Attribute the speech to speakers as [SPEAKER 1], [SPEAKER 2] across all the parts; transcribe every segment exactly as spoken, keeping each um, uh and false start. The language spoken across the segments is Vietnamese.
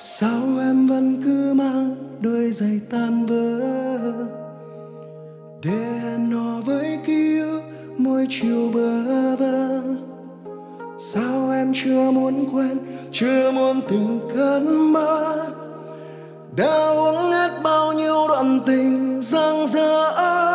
[SPEAKER 1] Sao em vẫn cứ mang đôi giày tan vỡ để hẹn hò với ký ức mỗi chiều bơ vơ? Sao em chưa muốn quên, chưa muốn từng cơn mơ, đã uống hết bao nhiêu đoạn tình dang dở.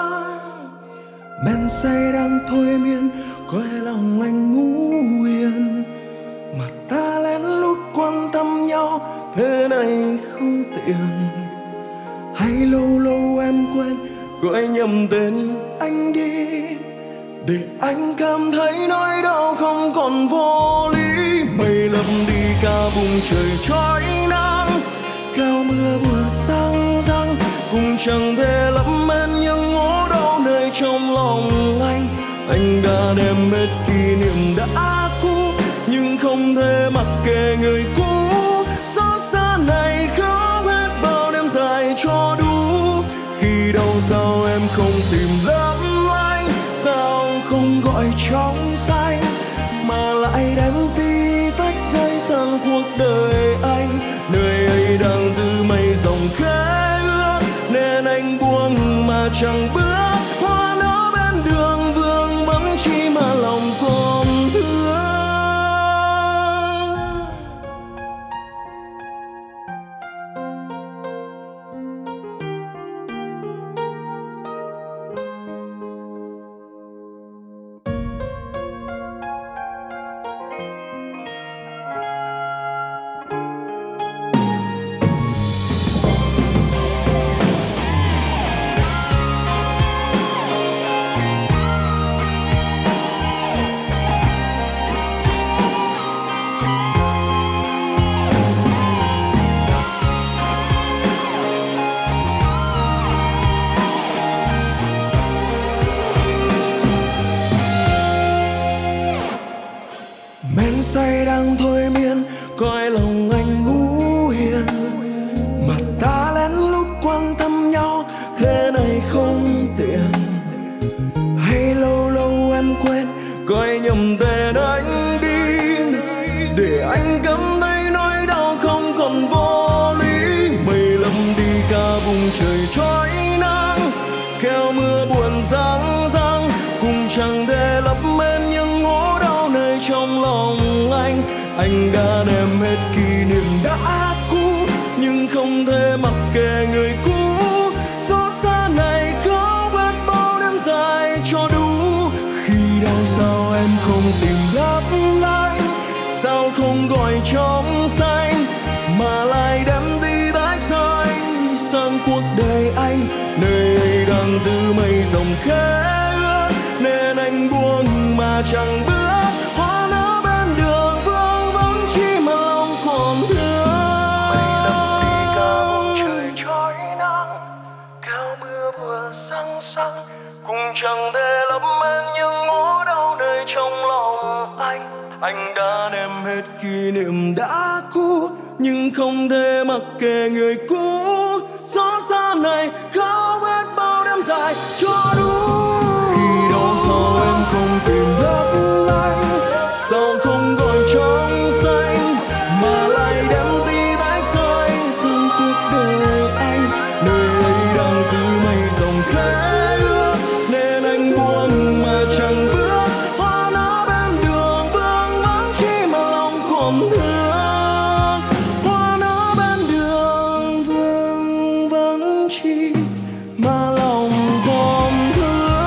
[SPEAKER 1] Men say đang thôi miên coi lòng anh ngủ yên, mà ta lén lút quan tâm nhau thế này không tiện. Hay lâu lâu em quên gọi nhầm tên anh đi, để anh cảm thấy nỗi đau không còn vô lý. Mây lấp đi cả vùng trời trói nắng, cao mưa vừa sang răng cũng chẳng thể lấp hết những ngố đau nơi trong lòng anh. Anh đã đem hết kỷ niệm đã cũ, nhưng không thể mặc kệ người cũ. Xót xa này khóc hết bao đêm dài cho đủ. Khi đâu sao em không tìm lấp lánh, sao không gọi trong xanh, mà lại đem tí tách rơi sang cuộc đời anh. Nơi ấy đang giữ mây dòng khẽ ước, nên anh buông mà chẳng bước. Hoa nở bên đường vương vắng chi mà lòng còn thương. Men say đang thôi miên coi lòng anh ngủ yên, mà ta lén lút quan tâm nhau thế này không tiện. Hay lâu lâu em quên gọi nhầm tên anh đi, để anh cảm thấy nỗi đau không còn vô lý. Mây lấp đi cả vùng trời trói nắng, kéo mưa buồn răng răng cũng chẳng thể lấp hết những ngố đau nơi trong lòng anh. Anh đã đem hết kỷ niệm đã cũ, nhưng không thể mặc kệ người cũ. Xót xa này khóc hết bao đêm dài cho đủ. Khi đau sao em không tìm đáp lại, sao không gọi trong xanh, mà lại đem tí tách rơi sang cuộc đời anh. Nơi ấy đang giữ mây dòng khẽ ước, nên anh buông mà chẳng bước. Hoa nở bên đường vương vắng chi mà lòng còn thương. Mây lấp đi cả vùng trời trói nắng, cao mưa vừa sang sang cũng chẳng thể lấp hết những ngố đau nơi trong lòng anh. Anh đã đem hết kỷ niệm đã cũ, nhưng không thể mặc kệ người cũ. Xót xa này khóc hết bao đêm dài cho đủ. Khi đâu sao em không tìm đáp lại, sao không gọi trong xanh, mà lại đem tí tách rơi sang cuộc đời anh. Nơi ấy đang giữ mây dòng khẽ ước, nên anh buông mà chẳng bước. Hoa nở bên đường vương vắng chi mà lòng còn thương. Hoa nở bên đường vương vắng chi mà lòng còn thương.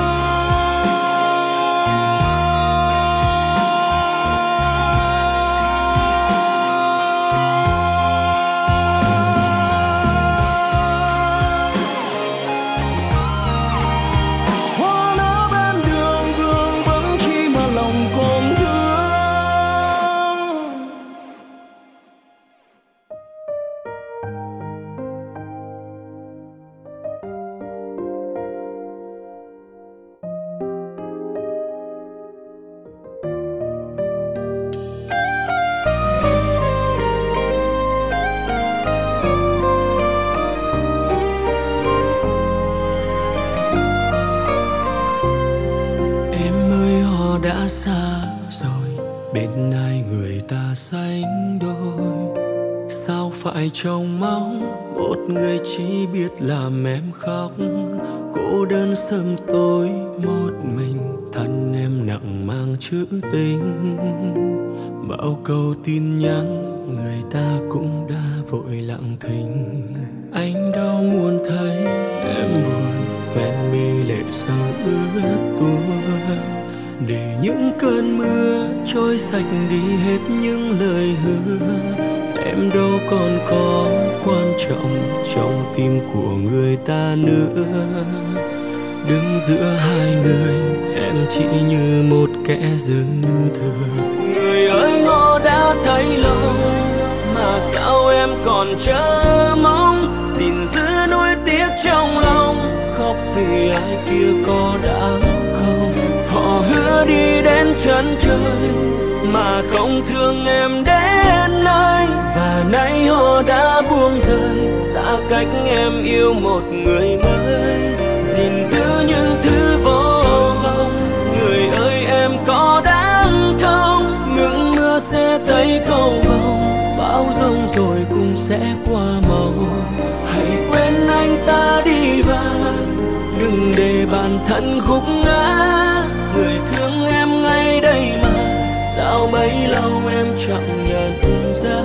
[SPEAKER 1] phải trông mong một người chỉ biết làm em khóc, cô đơn sớm tối một mình, thân em nặng mang chữ tình. Bao câu tin nhắn người ta cũng đã vội lặng thinh. Anh đâu muốn thấy em buồn, hoen mi lệ sâu ướt tuôn, để những cơn mưa trôi sạch đi hết những lời hứa. Em đâu còn có quan trọng trong tim của người ta nữa. Đứng giữa hai người em chỉ như một kẻ dư thừa. Người ơi họ đã thấy lâu mà sao em còn chờ mong, gìn giữ nuối tiếc trong lòng, khóc vì ai kia có đáng không. Họ hứa đi đến chân trời mà không thương em đến nơi, và nay họ đã buông rơi xa cách em yêu một người mới. Gìn giữ những thứ vô vọng, người ơi em có đáng không. Ngừng mưa sẽ thấy cầu vồng, bão giông rồi cũng sẽ qua màu. Hãy quên anh ta đi và đừng để bản thân khúc ngã. Người thương em ngay đây mà sao bấy lâu em chẳng nhận ra.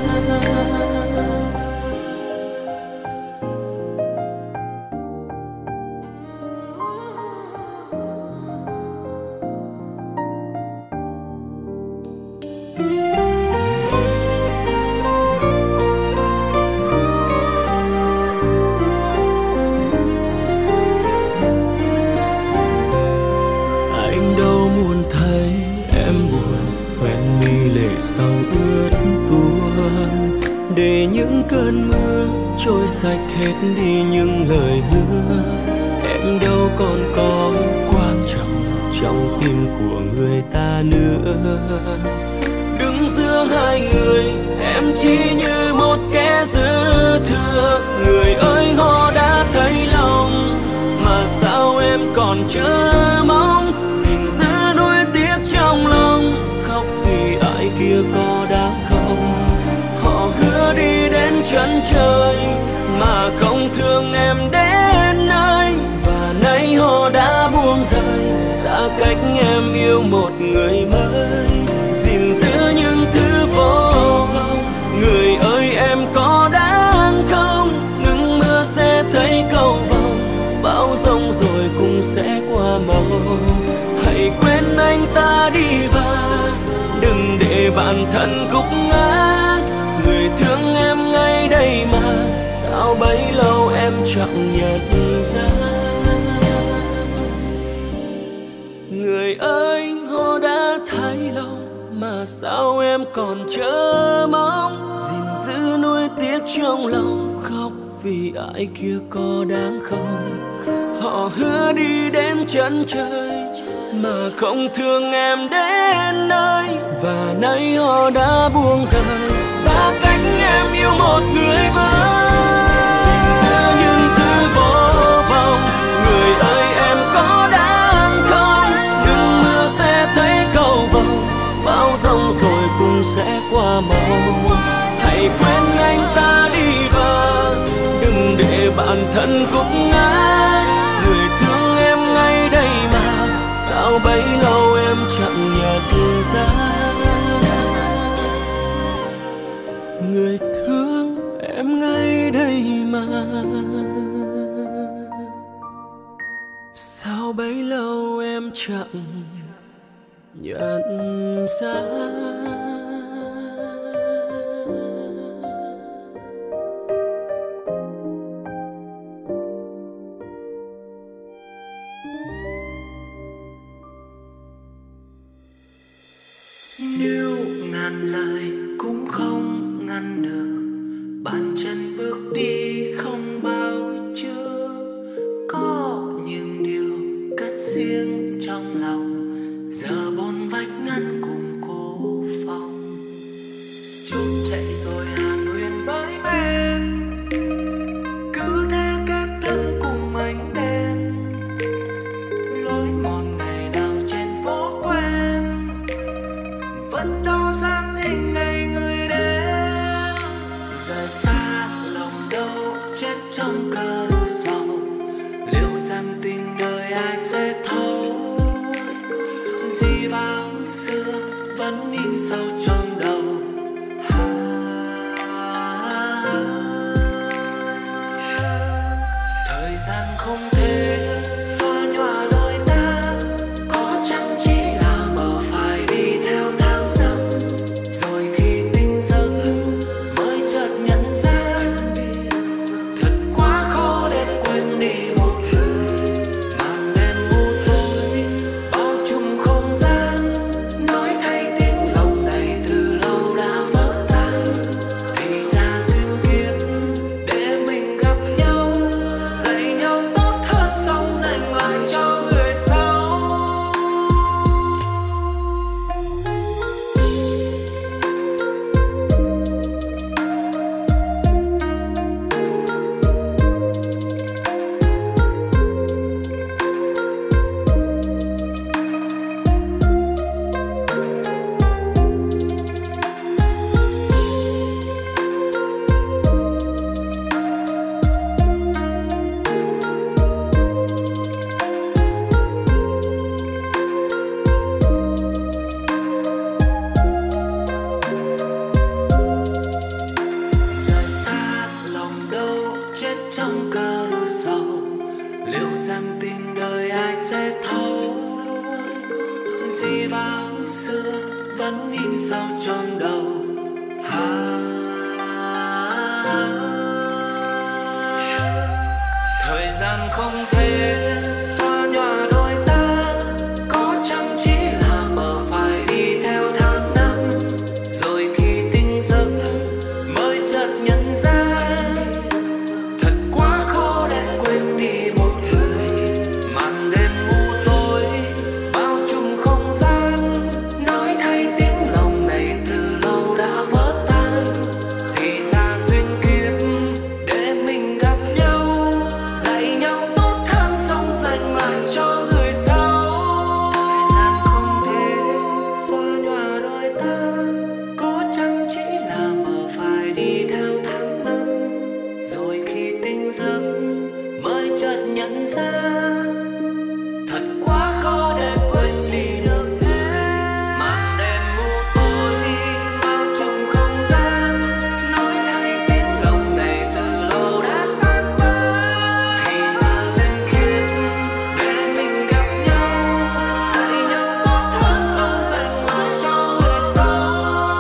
[SPEAKER 1] Để những cơn mưa trôi sạch hết đi những lời hứa. Em đâu còn có quan trọng trong tim của người ta nữa. Đứng giữa hai người em chỉ như một kẻ dư thừa. Người ơi họ đã thấy lòng mà sao em còn chờ mong, gìn giữ nuối tiếc trong lòng, khóc vì ai kia có đáng không. Họ hứa đi đến chân trời mà không thương em đến nơi, và nay họ đã buông rơi xa cách em yêu một người mới. Gìn giữ những thứ vô vọng, người ơi em có đáng không. Ngừng mưa sẽ thấy cầu vồng, bão giông rồi cũng sẽ qua màu. Hãy quên anh ta đi và đừng để bản thân gục ngã. Người thương em ngay đây mà sao bấy lâu em chẳng nhận ra. Người ơi họ đã thấy lòng mà sao em còn chờ mong, gìn giữ nuối tiếc trong lòng, khóc vì ai kia có đáng không. Họ hứa đi đến chân trời mà không thương em đến nơi, và nay họ đã buông rơi xa cách em yêu một người mới. Gìn giữ những thứ vô vọng, người ơi em có đáng không. Đừng mưa sẽ thấy cầu vồng, bão giông rồi cũng sẽ qua màu. Hãy quên anh ta đi và đừng để bản thân gục ngã. Người thương em ngay đây mà sao bấy lâu em chẳng nhận ra. Người thương em ngay đây mà sao bấy lâu em chẳng nhận ra.
[SPEAKER 2] Nếu ngàn lời cũng không ngăn được bàn chân bước đi không bao trước. Có những điều cất riêng trong lòng, giờ bốn vách ngăn cùng cô phòng. Chúng chạy rồi hàn huyền với bên, cứ thế kết thân cùng ánh đèn. Lối một ngày nào trên phố quen, vẫn đó sáng hình ngày người đến. Giờ gian không thể xóa nhòa đôi ta, có chăng chỉ là mơ phải đi theo tháng năm, rồi khi tỉnh giấc mới chợt nhận ra thật quá khó để quên đi một người. Màn đêm u tối bao trùm không gian, nói thay tiếng lòng này từ lâu đã vỡ tan. Thì ra duyên kiếp để mình gặp nhau, dạy nhau tốt hơn sống dành lại cho người sau. Thời gian không thể xóa nhòa đôi ta, có chăng chỉ là mơ phải đi theo tháng năm, rồi khi tỉnh giấc mới chợt nhận ra thật quá khó để quên đi được em. Màn đêm u tối bao trùm không gian, nói thay tiếng lòng này từ lâu đã tan vỡ. Thì ra duyên kiếp để mình gặp nhau, dạy nhau tốt hơn sống dành lại cho người sau.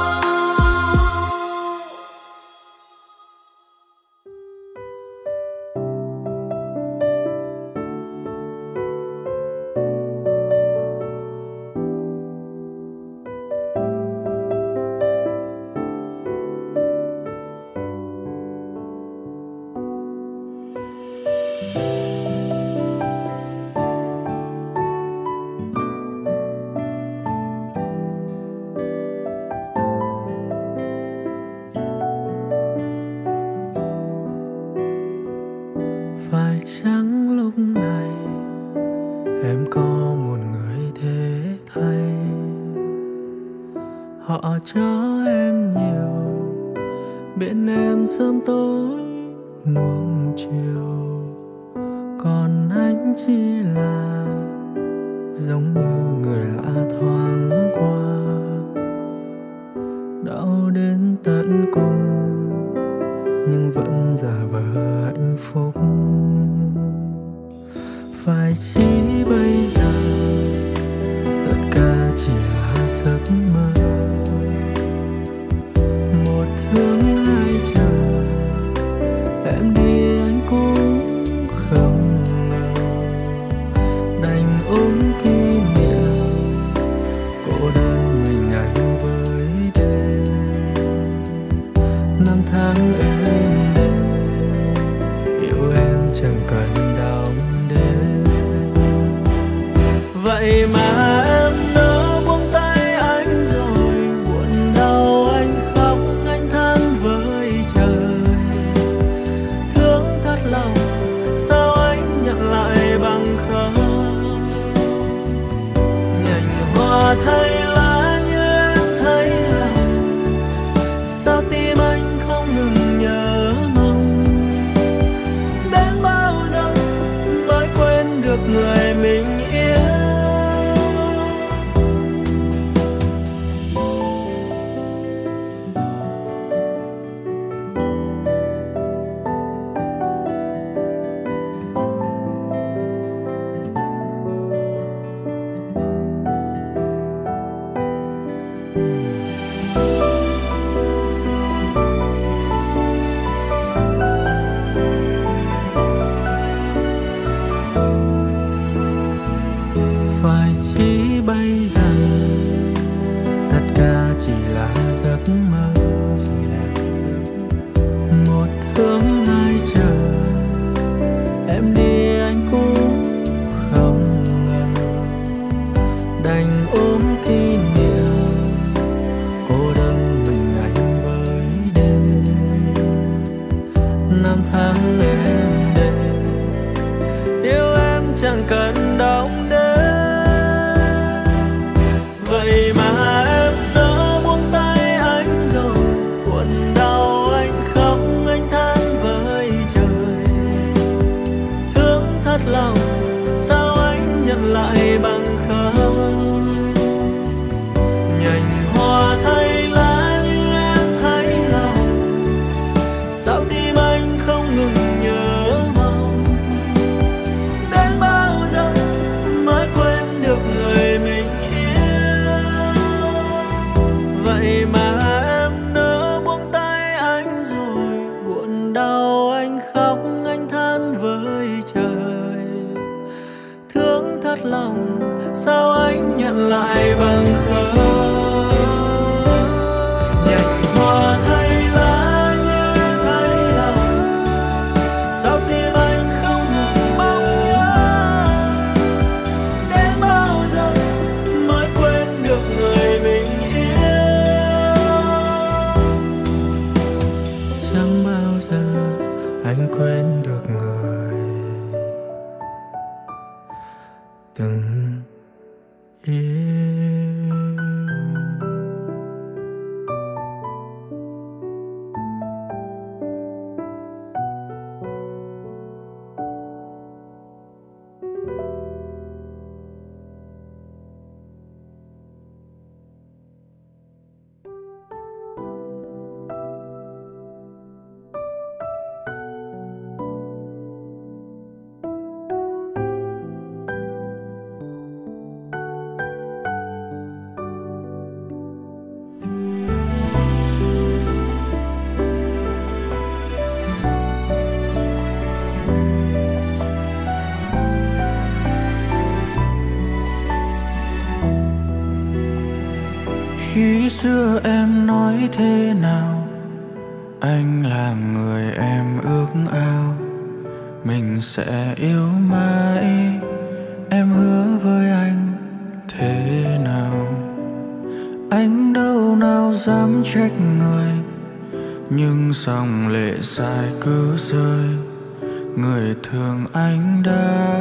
[SPEAKER 3] Phải chăng lúc này em có một người thế thay, họ cho em nhiều, bên em sớm tối nuông chiều, còn anh chỉ là giống như người lạ thoáng qua, đau đến tận cùng nhưng vẫn giả vờ hạnh phúc. Phải chỉ bây giờ tất cả chỉ là giấc mơ, một thương hai chờ, em đi anh cũng không ngờ, đành ôm kỷ niệm cô đơn mình anh với đêm. Năm tháng êm đềm yêu em chẳng cần đong đếm, vậy mà em nỡ buông tay anh rồi, buồn đau anh khóc anh than với trời. Thương thật lòng sao anh nhận lại bằng không, nhành hoa thay lá như em thấy lòng, sao tim anh không ngừng nhớ mong. Đến bao giờ mới quên được người mình yêu. Phải chỉ bây giờ tất cả chỉ là giấc mơ, một thương hai chờ, em đi anh cũng không ngờ, đành ôm kỷ niệm cô đơn mình anh với đêm. Năm tháng êm đềm yêu em chẳng cần đong đếm, vậy mà em nỡ buông tay anh rồi, buồn đau anh khóc anh than với trời. Thương thật lòng sao anh nhận lại bằng không, nhành hoa thay lá như em thấy lòng, sao tim anh không ngừng nhớ mong. Đến bao giờ chẳng bao giờ anh quên được người từng yêu.
[SPEAKER 4] Khi xưa em nói thế nào, anh là người em ước ao, mình sẽ yêu mãi. Em hứa với anh thế nào, anh đâu nào dám trách người, nhưng dòng lệ dài cứ rơi. Người thương anh đã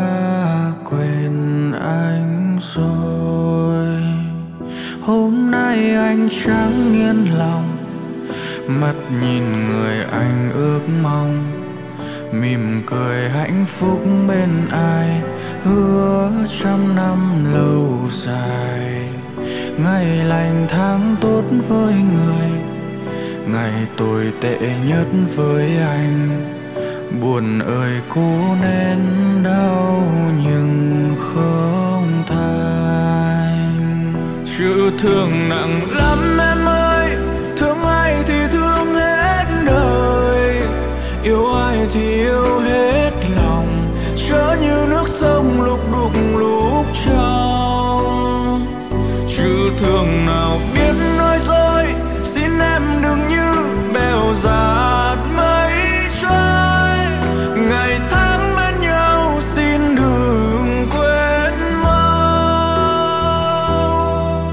[SPEAKER 4] quên anh rồi. Hôm nay anh chẳng yên lòng, mắt nhìn người anh ước mong, mỉm cười hạnh phúc bên ai, hứa trăm năm lâu dài. Ngày lành tháng tốt với người, ngày tồi tệ nhất với anh. Buồn ơi cố nén đau nhưng không thành. Chữ thương nặng lắm em ơi, thương ai thì thương hết đời, yêu ai thì yêu hết lòng, chớ như nước sông lúc đục lúc trong. Chữ thương nào biết nói dối, xin em đừng như bèo dạt mây trôi. Ngày tháng bên nhau xin đừng quên mau.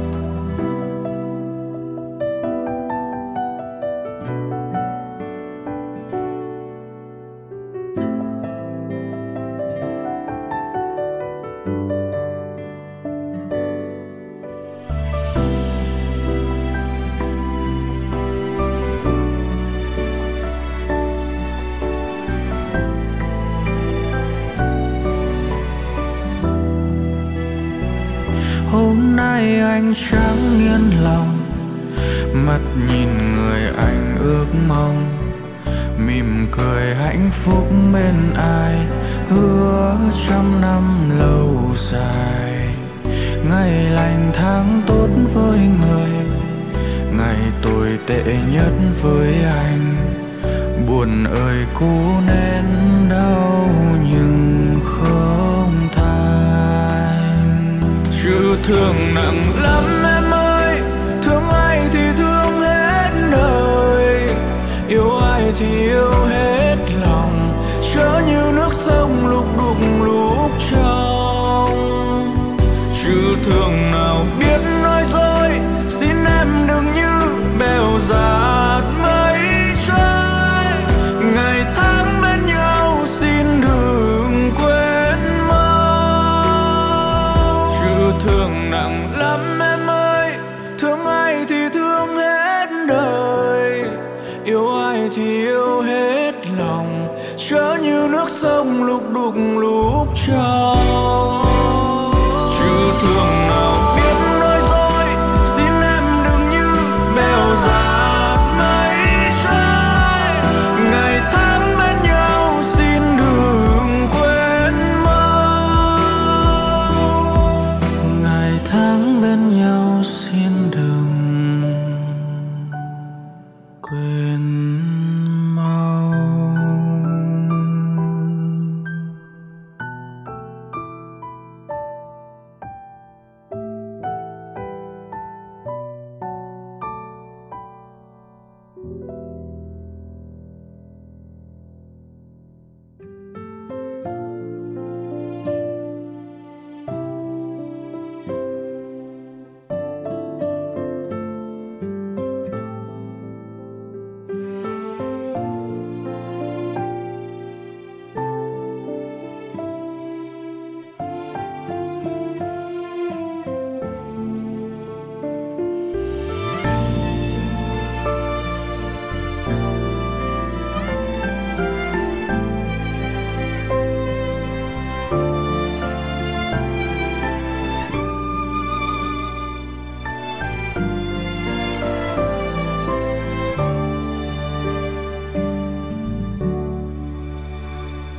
[SPEAKER 4] Hôm nay anh chẳng yên lòng, mắt nhìn người anh ước mong, mỉm cười hạnh phúc bên ai, hứa trăm năm lâu dài. Ngày lành tháng tốt với người, ngày tồi tệ nhất với anh. Buồn ơi cố nén đau nhưng không thành. Chữ thương nặng lắm em ơi, thương ai thì thương hết đời, yêu ai thì yêu hết lòng, chớ như nước sông lúc đục lúc trong. Chữ thương nào biết nói dối, xin em đừng như bèo dạt mây trôi. Ngày tháng bên nhau xin đừng quên mau. Chữ thương nặng lắm em ơi, thương ai thì thương hết đời, yêu ai thì yêu hết lòng, chớ như nước sông lúc đục lúc trong. Chữ thương nào biết nói dối, xin em đừng như bèo dạt mây trôi. Ngày tháng bên nhau xin đừng quên mau. Ngày tháng bên nhau xin đừng quên mau.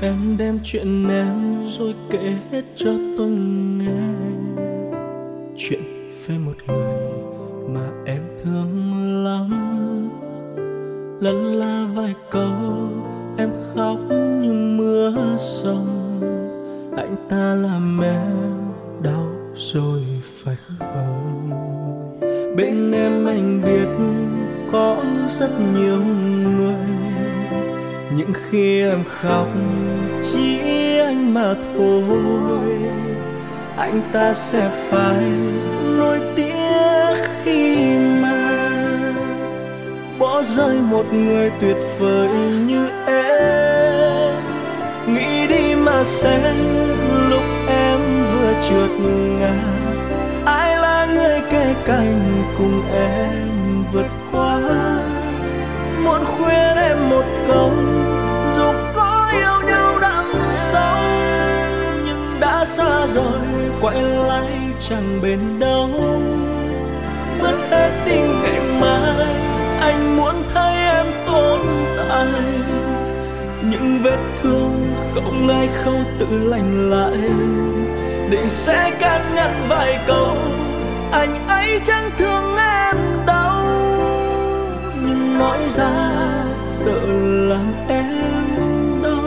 [SPEAKER 3] Em đem chuyện em rồi kể hết cho tôi nghe, chuyện về một người mà em thương lắm. Lân la vài câu em khóc như mưa sông, anh ta làm em đau rồi phải không? Bên em anh biết có rất nhiều người, những khi em khóc chỉ anh mà thôi. Anh ta sẽ phải nỗi tiếc khi mà bỏ rơi một người tuyệt vời như em. Nghĩ đi mà xem, lúc em vừa trượt ngã, ai là người kề cạnh cùng em vượt qua. Muốn khuyên em một câu, dù có yêu nhau đậm sâu, nhưng đã xa rồi quay lại chẳng bền đâu. Vứt hết tình ngày mai, anh muốn thấy em tồn tại. Những vết thương không ai khâu tự lành lại, định sẽ can ngăn vài câu, anh ấy chẳng thương em đâu. Nhưng nói ra sợ làm em đau.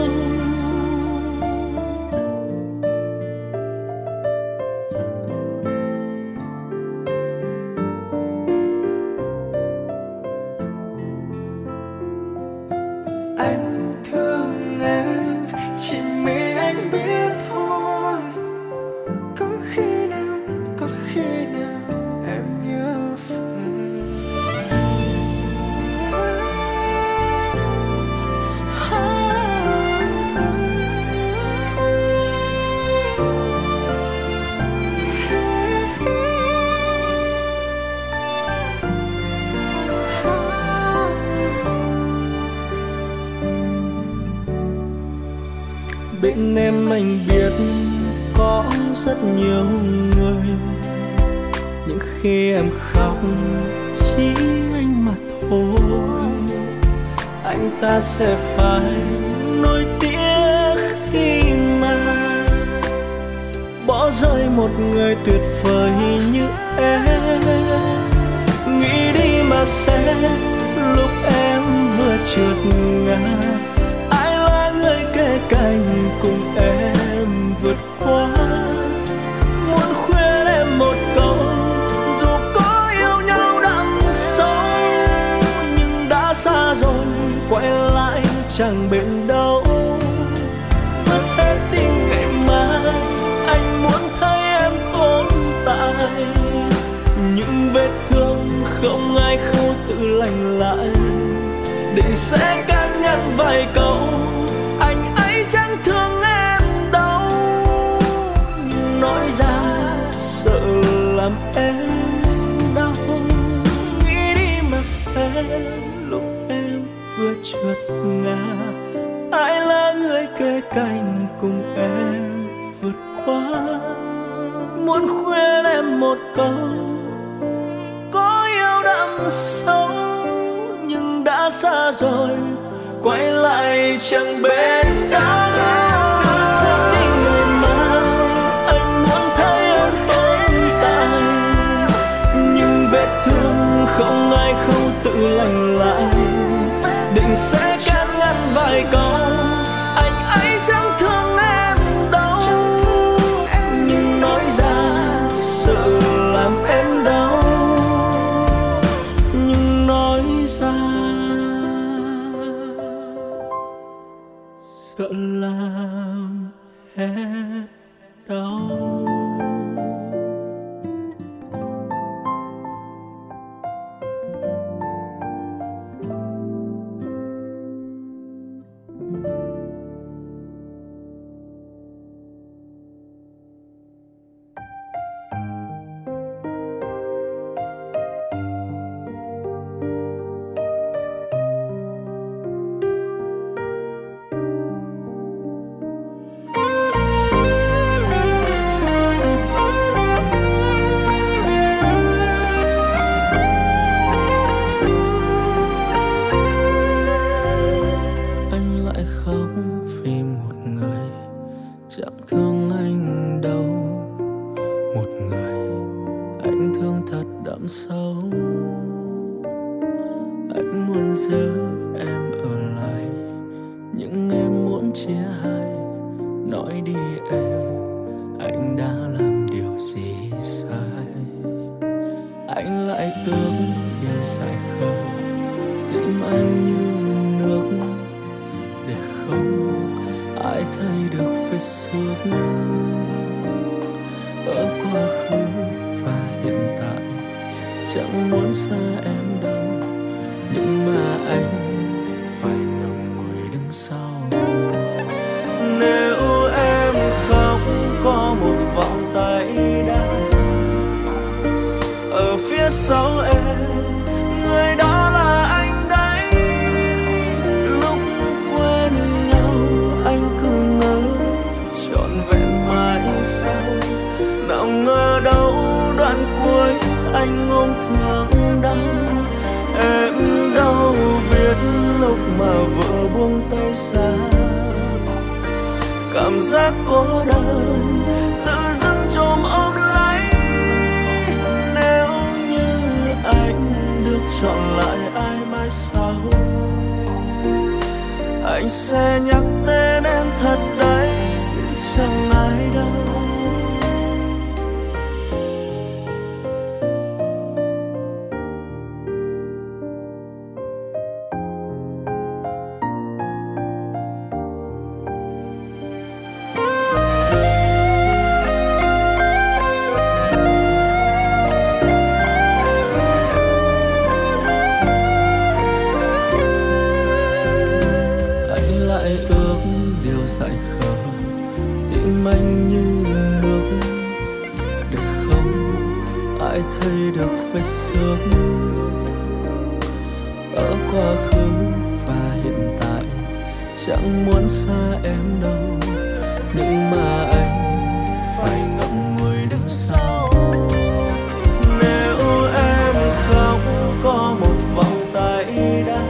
[SPEAKER 1] Anh thương em, chỉ mình anh biết thôi. Có khi nào, có khi nào em nhớ về.
[SPEAKER 3] Bên em anh biết có rất nhiều người, những khi em khóc chỉ anh mà thôi. Anh ta sẽ phải nỗi tiếc khi mà bỏ rơi một người tuyệt vời như em. Nghĩ đi mà xem, lúc em vừa trượt ngã, kề cạnh cùng em vượt qua. Muốn khuyên em một câu, dù có yêu nhau đậm sâu, nhưng đã xa rồi quay lại chẳng bền đâu. Vứt hết tình ngày mai, anh muốn thấy em tồn tại. Những vết thương không ai khâu tự lành lại, định sẽ can ngăn vài câu, anh ấy chẳng thương em đâu. Nhưng nói ra sợ làm em đau. Nghĩ đi mà xem, lúc em vừa trượt ngã, ai là người kề cạnh cùng em vượt qua. Muốn khuyên em một câu, có yêu đậm sâu, nhưng đã xa rồi quay lại chẳng bên đâu. Đến ngày mai anh muốn thấy em tồn tại, nhưng vết thương không ai khâu tự lành lại, định sẽ can ngăn vài câu, anh ấy chẳng thương em đâu. Nhưng nói ra sợ làm em đau. Nhưng nói ra sợ làm em đau. em ở lại, nhưng em muốn chia hai. Nói đi em, anh đã làm điều gì sai? Anh lại ước điều dài khờ, tim anh như nước để không ai thấy được vết xước. Ở quá khứ và hiện tại chẳng muốn xa em đâu, nhưng mà anh phải ngậm ngùi đứng sau. Nếu em khóc có một vòng tay đá ở phía sau em, người đó là anh đấy. Lúc quên nhau anh cứ ngỡ trọn vẹn mãi sau, nào ngờ đâu đoạn cuối anh ôm thương đau. Em đâu biết lúc mà vừa buông tay ra, cảm giác cô đơn tự dưng chồm ôm lấy. Nếu như anh được chọn lại ai mai sau, anh sẽ nhắc tên em thật đấy, chẳng ai đâu. Anh như nước để không ai thấy được vết xước. Ở quá khứ và hiện tại chẳng muốn xa em đâu, nhưng mà anh phải ngậm ngùi đứng sau. Nếu em khóc có một vòng tay đá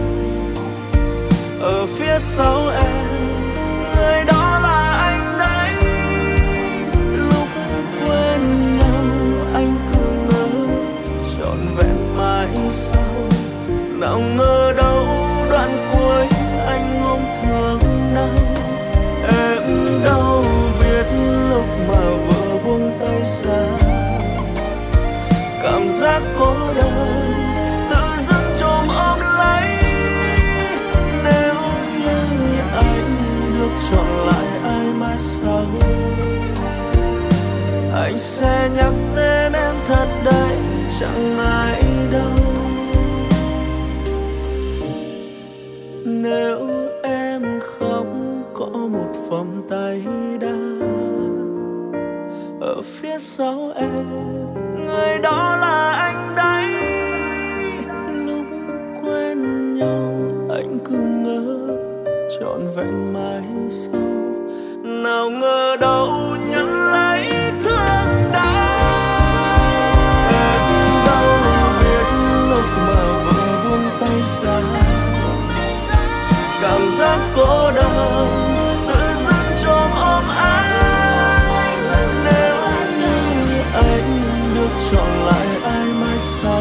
[SPEAKER 3] ở phía sau em, người đó là anh. Nào ngờ đâu đoạn cuối anh ôm thương đau. Em đâu biết lúc mà vừa buông tay ra, cảm giác cô đơn tự dưng chồm ôm lấy. Nếu như anh được chọn lại ai mai sau, anh sẽ nhắc tên em thật đấy, chẳng ai đâu. Nếu em khóc có một vòng tay đá ở phía sau em, người đó là anh đấy. Lúc quên nhau anh cứ ngỡ trọn vẹn mãi sau, nào ngờ đâu nhận lấy thương đau. Em đâu biết lúc mà vừa buông tay ra, cảm giác cô đơn tự dưng chồm ôm anh. Nếu như anh được chọn lại ai mai sau,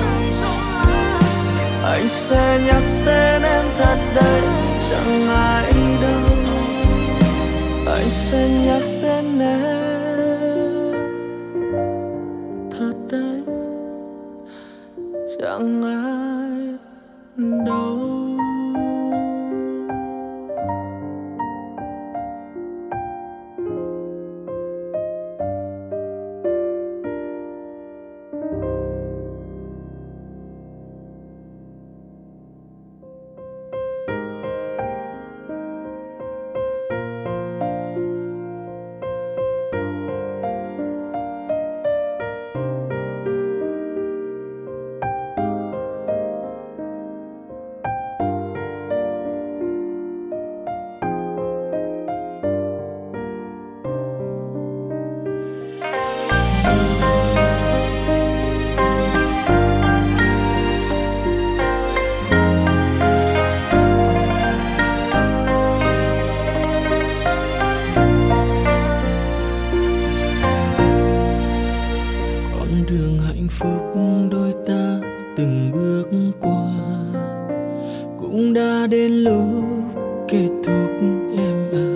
[SPEAKER 3] anh sẽ nhắc tên em thật đấy, chẳng ai đâu. Anh sẽ nhắc tên em thật đấy, chẳng ai đâu. cũng đã đến lúc kết thúc em à.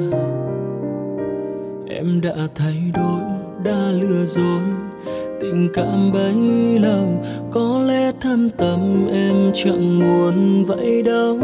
[SPEAKER 3] Em đã thay đổi, đã lừa dối, tình cảm bấy lâu có lẽ thâm tâm em chẳng muốn vậy đâu.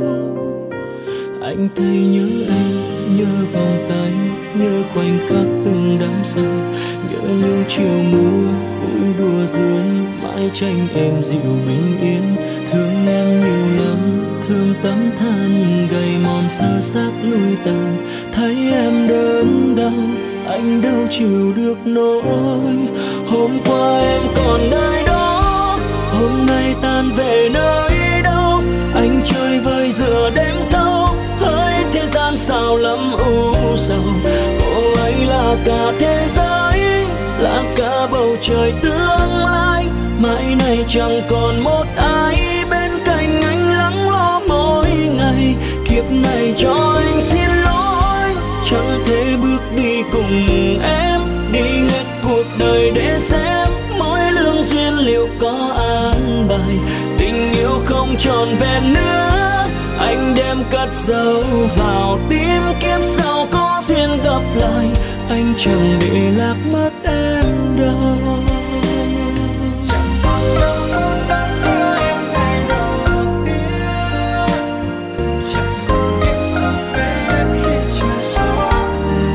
[SPEAKER 3] Anh thấy nhớ em, nhớ vòng tay, nhớ khoảnh khắc từng đắm say, nhớ những chiều mưa vui đùa dưới mái tranh êm dịu bình yên. Thương em nhiều lắm, thương tấm thân gầy mòn sơ xác lui tàn. Thấy em đớn đau, anh đâu chịu được nỗi. Hôm qua em còn nơi đó, hôm nay tan về nơi đâu. Anh chơi vơi giữa đêm thâu, hỡi thế gian sao lắm u sầu. Cô ấy là cả thế giới, là cả bầu trời tương lai. Mãi này chẳng còn một ai bên cạnh anh lắng lo mỗi ngày. Kiếp này cho anh xin lỗi, chẳng thể bước đi cùng em, đi hết cuộc đời để xem mỗi lương duyên liệu có an bài. Tình yêu không tròn vẹn nữa, anh đem cất giấu vào tim. Kiếp sau có duyên gặp lại, anh chẳng để lạc mất em đâu.
[SPEAKER 2] Chẳng còn đâu phút đắm đưa em ngày đầu tiên, chẳng còn em không về em khi trời gió về.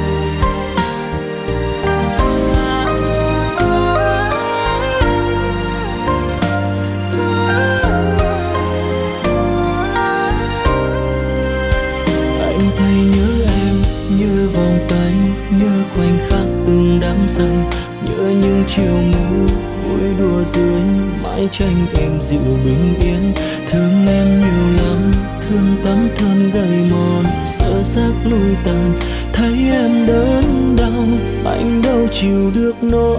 [SPEAKER 3] Anh thấy nhớ em, nhớ vòng tay, nhớ khoảnh khắc từng đắm say, nhớ những chiều mưa vui đùa dưới mái tranh êm dịu bình yên. Thương em nhiều lắm, thương tấm thân gầy mòn sơ xác lui tàn. Thấy em đớn đau, anh đâu chịu được nỗi.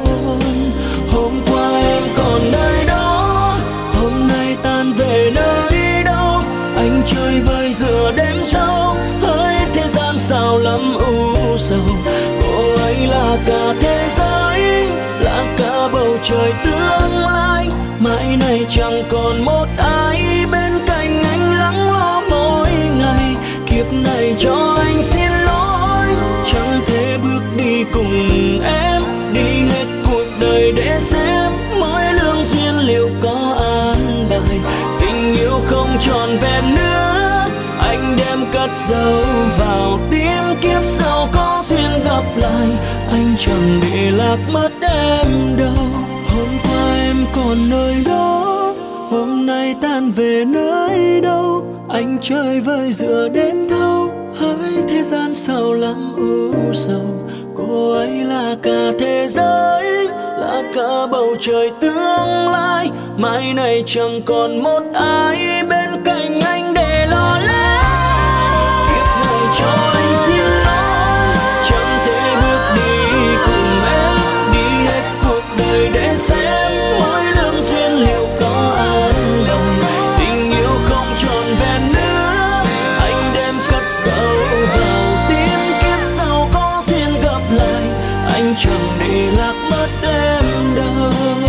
[SPEAKER 3] Hôm qua em còn nơi đó, hôm nay tan về nơi đâu. Anh chơi vơi giữa đêm sâu, hỡi thế gian sao lắm u sầu. Cô ấy là cả thế giới, là cả bầu trời tương lai. Mãi này chẳng còn một ai bên cạnh anh lắng lo mỗi ngày. Kiếp này cho anh xin lỗi, chẳng thể bước đi cùng em, đi hết cuộc đời để xem mỗi lương duyên liệu có an bài. Tình yêu không tròn vẹn nữa, anh đem cất giấu vào tim. Kiếp sau có duyên gặp lại, anh chẳng để lạc mất em đâu. Hôm qua em còn nơi đó, hôm nay tan về nơi đâu. Anh chơi vơi giữa đêm thâu, hỡi thế gian sao lắm u sầu. Cô ấy là cả thế giới, là cả bầu trời tương lai. Mãi này chẳng còn một ai bên cạnh anh để lo lắng. Kiếp này cho anh xin lỗi, chẳng thể bước đi cùng em, đi hết cuộc đời để xem mỗi lương duyên liệu có an bài. Tình yêu không tròn vẹn nữa, anh đem cất giấu vào tim. Kiếp sau có duyên gặp lại, anh chẳng để lạc mất em đâu.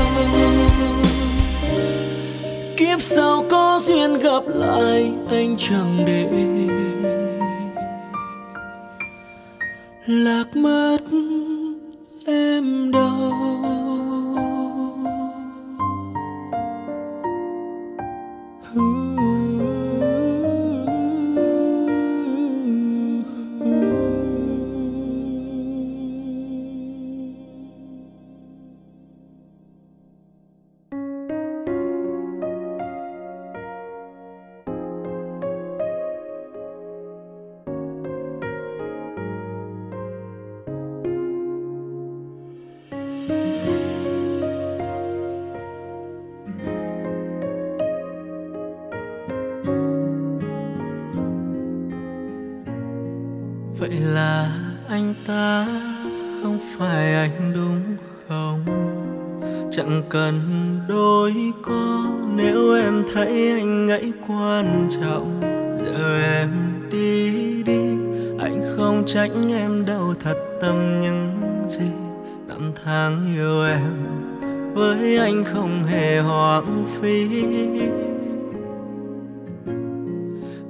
[SPEAKER 3] Kiếp sau có duyên gặp lại, anh chẳng để lạc mất em đâu.
[SPEAKER 4] Vậy là anh ta không phải anh đúng không? Chẳng cần đôi co nếu em thấy anh ấy quan trọng. Giờ em đi đi, anh không trách em đâu, thật tâm những gì năm tháng yêu em với anh không hề hoang phí.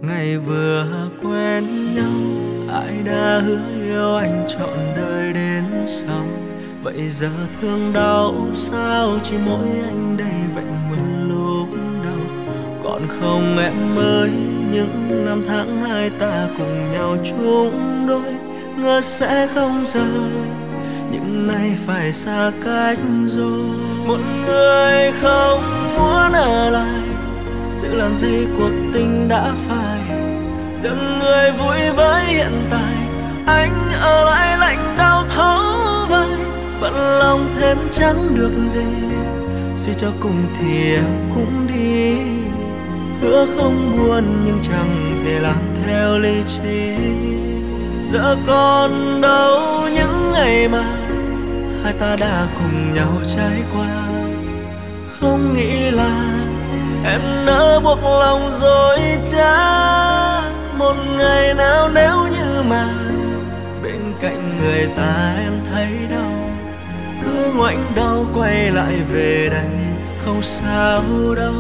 [SPEAKER 3] Ngày vừa quen nhau, ai đã hứa yêu anh trọn đời đến sau. Vậy giờ thương đau sao chỉ mỗi anh đây vẹn nguyên lúc đầu. Còn không em ơi, những năm tháng hai ta cùng nhau chung đôi, ngờ sẽ không rời, nhưng nay phải xa cách rồi. Một người không muốn ở lại, giữ làm gì cuộc tình đã phai. Dừng người vui với hiện tại, anh ở lại lạnh đau thấu vai. Vẫn lòng thêm chẳng được gì, suy cho cùng thì em cũng đi. Hứa không buồn nhưng chẳng thể làm theo lý trí. Giờ còn đâu những ngày mà hai ta đã cùng nhau trải qua. Không nghĩ là em nỡ buộc lòng dối trá. Một ngày nào nếu như mà bên cạnh người ta em thấy đau, cứ ngoảnh đầu quay lại về đây không sao đâu.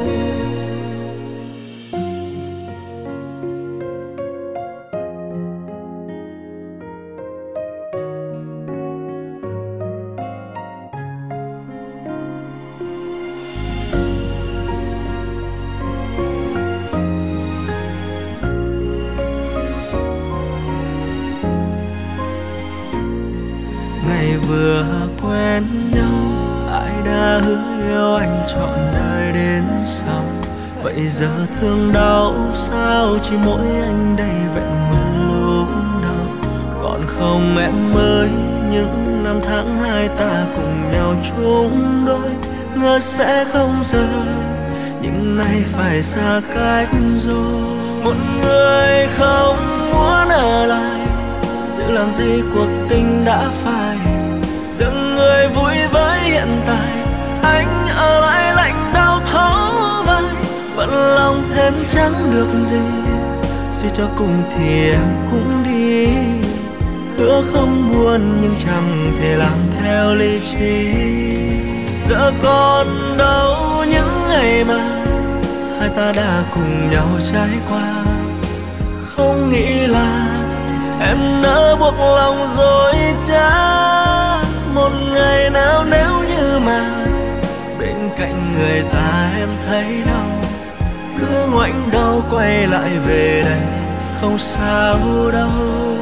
[SPEAKER 3] Vừa quen nhau, ai đã hứa yêu anh trọn đời đến sau. Vậy giờ thương đau sao chỉ mỗi anh đây vẹn nguyên lúc đầu. Còn không em ơi, những năm tháng hai ta cùng nhau chung đôi, ngờ sẽ không rời, nhưng nay phải xa cách rồi. Một người không muốn ở lại, giữ làm gì cuộc tình đã phai. Dừng người vui với hiện tại, anh ở lại lạnh đau thấu vai. Vẫn lòng thêm chẳng được gì, suy cho cùng thì em cũng đi. Hứa không buồn nhưng chẳng thể làm theo lý trí. Giờ còn đâu những ngày mà hai ta đã cùng nhau trải qua. Không nghĩ là em nỡ buộc lòng dối trá. Một ngày nào nếu như mà bên cạnh người ta em thấy đau, cứ ngoảnh đầu quay lại về đây không sao đâu.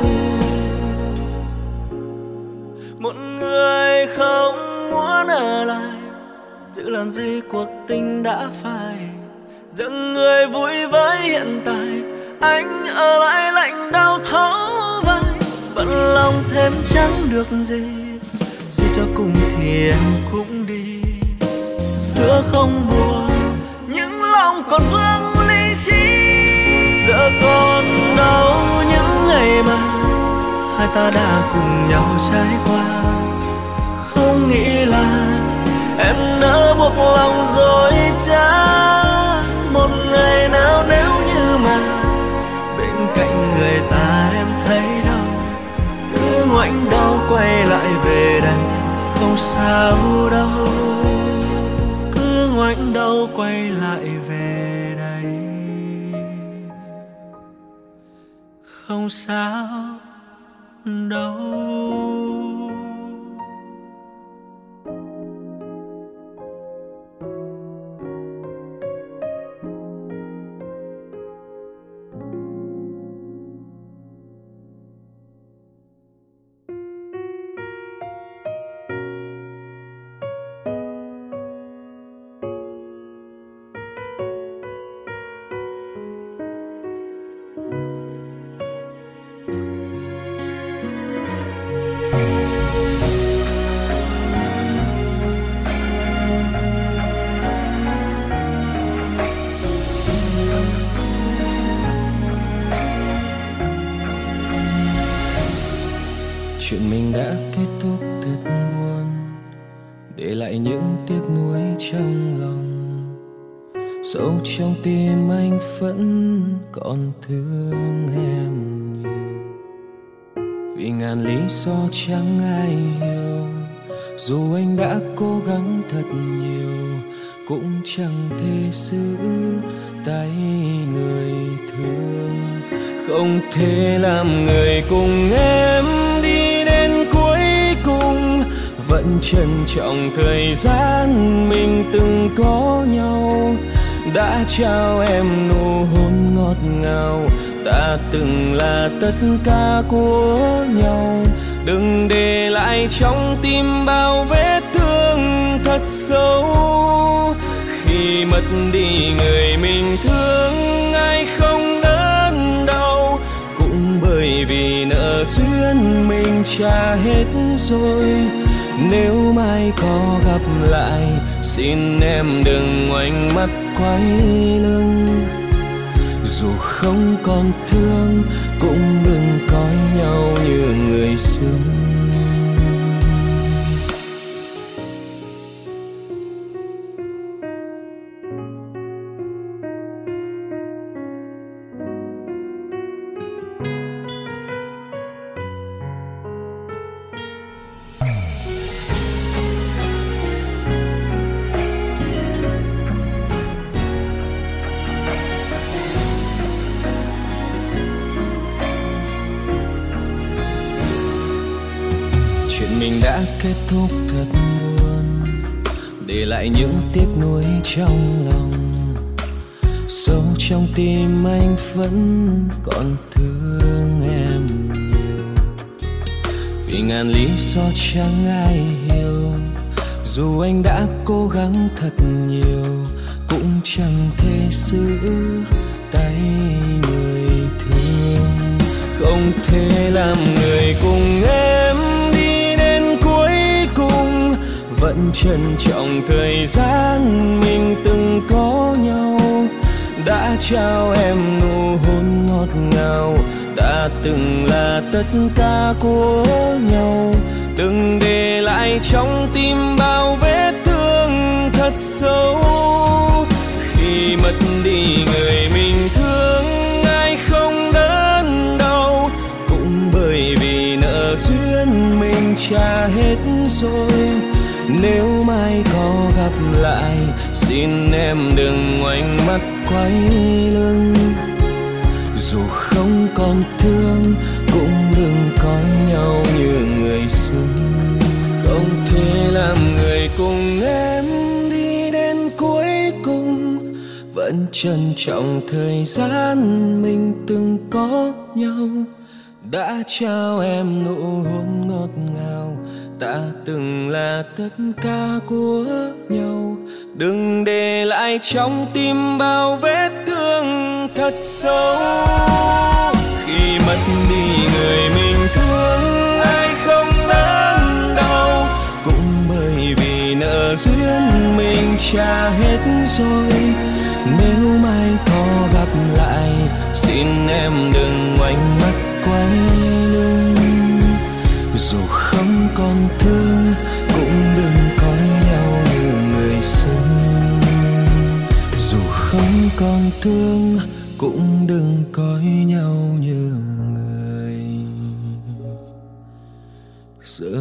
[SPEAKER 3] Một người không muốn ở lại, giữ làm gì cuộc tình đã phai. Dừng người vui với hiện tại, anh ở lại lạnh đau thấu vai. Vẫn lòng thêm chẳng được gì, suy cho cùng thì em cũng đi. Hứa không buồn nhưng lòng còn vương lý trí. Giờ còn đâu những ngày mà hai ta đã cùng nhau trải qua. Không nghĩ là em nỡ buộc lòng dối trá. Một ngày nào nếu như mà bên cạnh người ta em thấy đau, cứ ngoảnh đầu quay lại về đây không sao đâu. Cứ ngoảnh đầu quay lại về đây không sao đâu.
[SPEAKER 1] Chuyện mình đã kết thúc thật buồn, để lại những tiếc nuối trong lòng. Sâu trong tim anh vẫn còn thương em nhiều, vì ngàn lý do chẳng ai hiểu. Dù anh đã cố gắng thật nhiều, cũng chẳng thể giữ tay người thương. không thể làm người cùng em đi đến cuối cùng. Vẫn trân trọng thời gian mình từng có nhau, đã trao em nụ hôn ngọt ngào. Ta từng là tất cả của nhau, đừng để lại trong tim bao vết thương thật sâu. Khi mất đi người mình thương, ai không đớn đau, cũng bởi vì nợ duyên mình trả hết rồi. Nếu mai có gặp lại, xin em đừng ngoảnh mắt quay lưng. Dù không còn thương, cũng đừng coi nhau như người xưa. Chuyện mình đã kết thúc thật buồn, để lại những tiếc nuối trong lòng. Sâu trong tim anh vẫn còn thương em nhiều, vì ngàn lý do chẳng ai hiểu. Dù anh đã cố gắng thật nhiều, cũng chẳng thể giữ tay người thương. Không thể làm người cùng em vẫn trân trọng thời gian mình từng có nhau, đã trao em nụ hôn ngọt ngào. Ta từng là tất cả của nhau, đừng để lại trong tim bao vết thương thật sâu. Khi mất đi người mình thương, ai không đớn đau, cũng bởi vì nợ duyên mình trả hết rồi. Nếu mai có gặp lại, xin em đừng ngoảnh mắt quay lưng. Dù không còn thương, cũng đừng coi nhau như người xưa. Không thể làm người cùng em đi đến cuối cùng, vẫn trân trọng thời gian mình từng có nhau, đã trao em nụ hôn ngọt ngào. Ta từng là tất cả của nhau, đừng để lại trong tim bao vết thương thật sâu. Khi mất đi người mình thương, ai không đớn đau, cũng bởi vì nợ duyên mình trả hết rồi. Nếu mai có gặp lại, xin em đừng ngoảnh mắt quay lưng. Dù không còn thương, cũng đừng coi nhau như người xưa. Dù không còn thương, cũng đừng coi nhau như người xưa.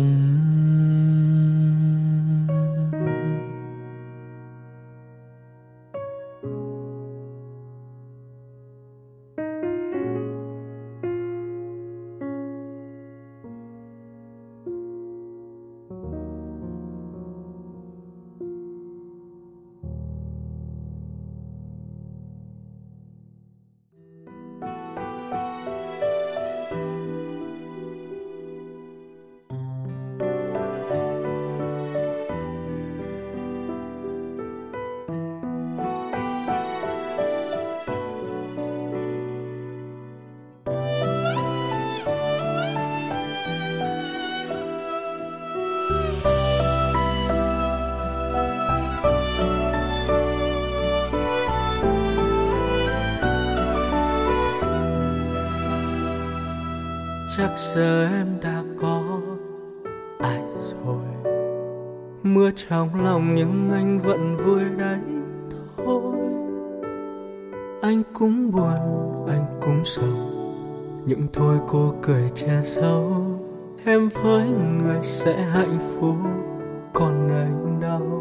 [SPEAKER 3] Chắc giờ em đã có ai rồi. Mưa trong lòng nhưng anh vẫn vui đấy thôi. Anh cũng buồn, anh cũng sầu, nhưng thôi cô cười che giấu. Em với người sẽ hạnh phúc, còn anh đâu.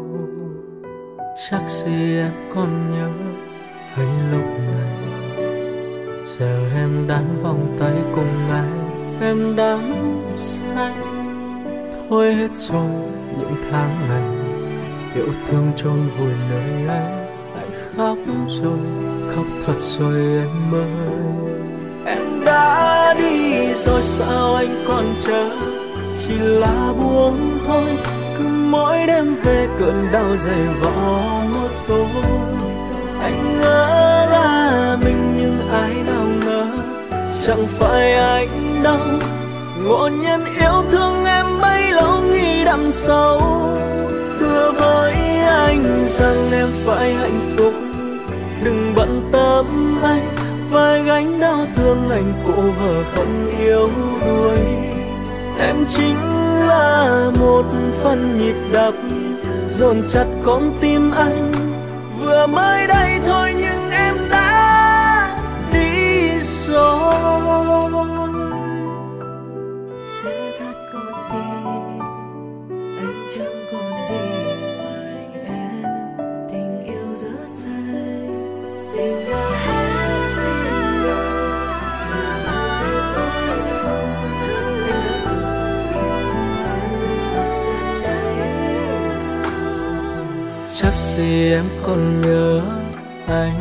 [SPEAKER 3] Chắc gì em còn nhớ anh lúc này. Giờ em đan vòng tay cùng ai, em đắm say. Thôi hết rồi những tháng ngày yêu thương chôn vùi nơi ấy. Anh khóc rồi, khóc thật rồi em ơi. Em đã đi rồi sao anh còn chờ, chỉ là buông thôi. Cứ mỗi đêm về cơn đau dày vò một tối. Anh ngỡ là mình nhưng ai nào ngờ chẳng phải anh đâu. Ngộ nhân yêu thương em bấy lâu nghĩ đằng sâu. Thưa với anh rằng em phải hạnh phúc, đừng bận tâm anh. Vai gánh đau thương anh cô vợ không yêu đuổi. Em chính là một phần nhịp đập dồn chặt con tim anh. Vừa mới đây thôi nhưng em đã đi rồi.
[SPEAKER 2] Sẽ thật con tim anh chẳng còn gì ngoài em. Tình yêu rất dài, tình đã hết xin rồi. Mà anh thấy tôi đâu, anh đã
[SPEAKER 3] chắc gì em còn nhớ anh.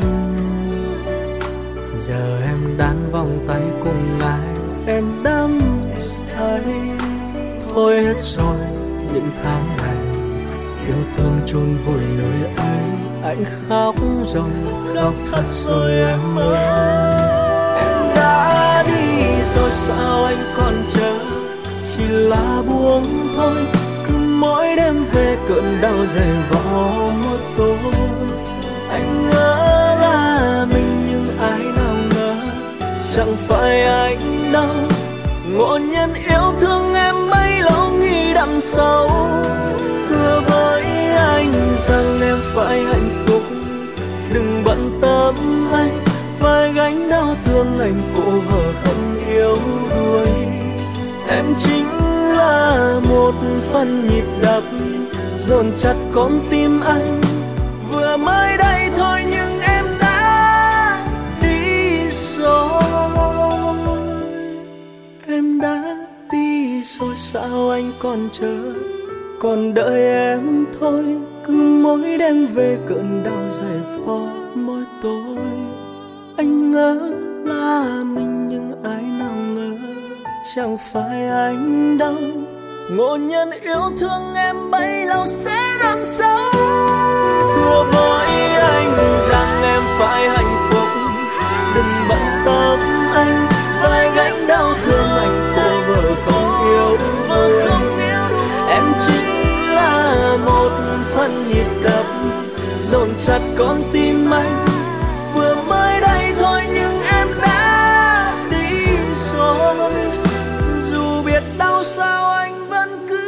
[SPEAKER 3] Giờ em đan vòng tay cùng ai, em đắm say. Thôi hết rồi những tháng ngày yêu thương chôn vùi nơi ấy. Anh khóc rồi, khóc thật rồi em ơi. Em đã đi rồi sao anh còn chờ, chỉ là buông thôi. Cứ mỗi đêm về cơn đau dày vò một tối. Anh ngỡ là mình nhưng ai nào ngờ chẳng phải anh đâu. Ngộ nhân yêu thương em bấy lâu nghĩ đằng sâu. Thưa với anh rằng em phải hạnh phúc, đừng bận tâm anh. Vai gánh đau thương anh cô vợ không yêu đuổi. Em chính là một phần nhịp đập dồn chặt con tim anh. Vừa mới đây thôi nhưng em đã đi rồi. Em đã đi rồi sao anh còn chờ, còn đợi em thôi. Cứ mỗi đêm về cơn đau dày vò mỗi tối. Anh ngỡ là mình nhưng ai nào ngờ chẳng phải anh đâu. Ngộ nhân yêu thương em bấy lâu sẽ đắm sâu. Thưa với anh rằng em phải hạnh phúc, đừng bận tâm anh. Vai gánh đau thương anh cô vợ không yêu đuổi. Em chính là một phần nhịp đập dồn chặt con tim anh. Vừa mới đây thôi nhưng em đã đi rồi. Dù biết đau sao anh vẫn cứ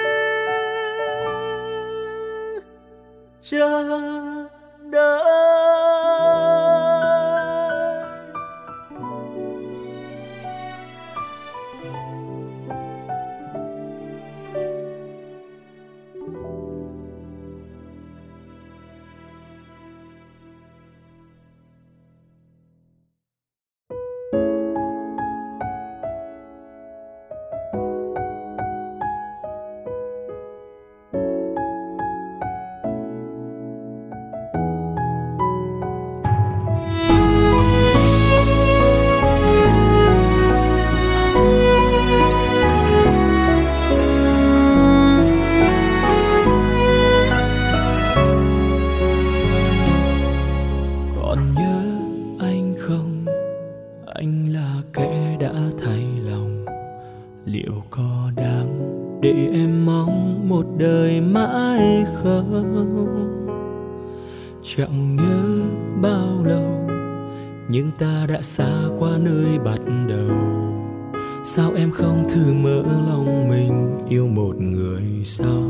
[SPEAKER 3] chờ đợi. để em mong một đời mãi không. Chẳng nhớ bao lâu nhưng ta đã xa qua nơi bắt đầu. Sao em không thử mở lòng mình yêu một người sau?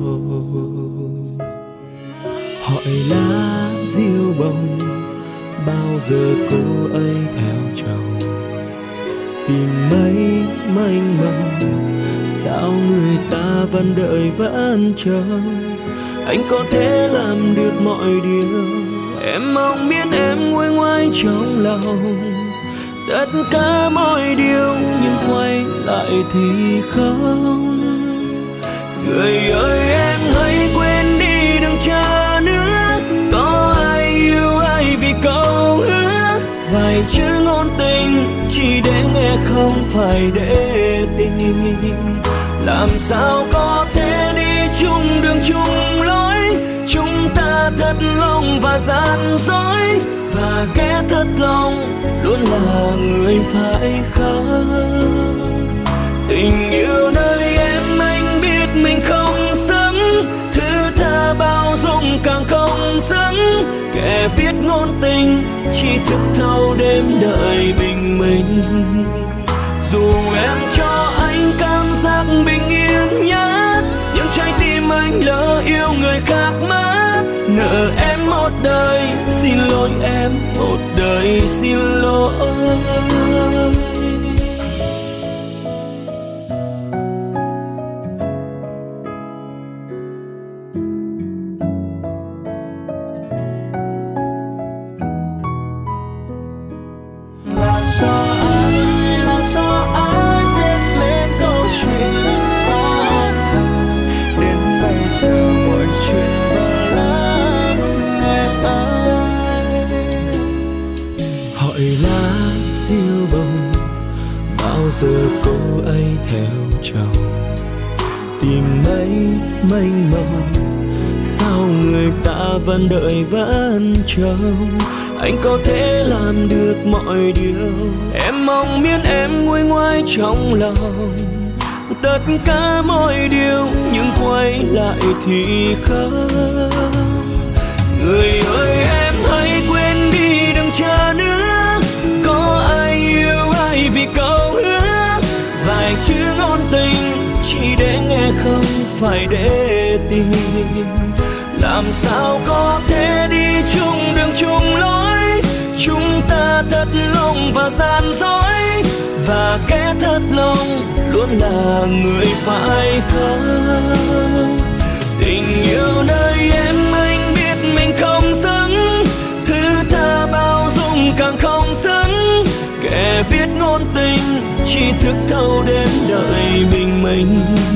[SPEAKER 3] Hỏi lá diêu bông bao giờ cô ấy theo chồng, tìm mấy mênh mông sao người ta vẫn đợi vẫn chờ. Anh có thể làm được mọi điều, em mong biết em nguôi ngoai trong lòng. tất cả mọi điều nhưng quay lại thì không. Người ơi em hãy quên đi đừng chờ nữa, có ai yêu ai vì câu hứa, vài chữ ngôn tình chỉ để nghe không phải để tin. Làm sao có thể đi chung đường chung lối, chúng ta thật lòng và gian dối, và kẻ thật lòng luôn là người phải khóc. Tình yêu nơi em anh biết mình không xứng, thứ tha bao dung càng không xứng, kẻ viết ngôn tình chỉ thức thâu đêm đợi bình minh. Dù em cho anh cảm giác bình yên nhất, nhưng trái tim anh lỡ yêu người khác mất. Nợ em một đời, xin lỗi em một đời xin lỗi. Giờ cô ấy theo chồng tìm mấy mênh mông, sao người ta vẫn đợi vẫn trông. Anh có thể làm được mọi điều, em mong miễn em nguôi ngoai trong lòng. Tất cả mọi điều nhưng quay lại thì không. Người ơi em hãy quên đi đừng chờ nữa, có ai yêu ai vì câu vài chữ ngôn tình chỉ để nghe không phải để tin. Làm sao có thể đi chung đường chung lối, chúng ta thật lòng và gian dối, và kẻ thật lòng luôn là người phải khóc. Tình yêu nơi em anh biết mình không xứng, thứ tha bao dung càng không xứng, kẻ viết ngôn tình chỉ thức thâu đến đợi bình minh.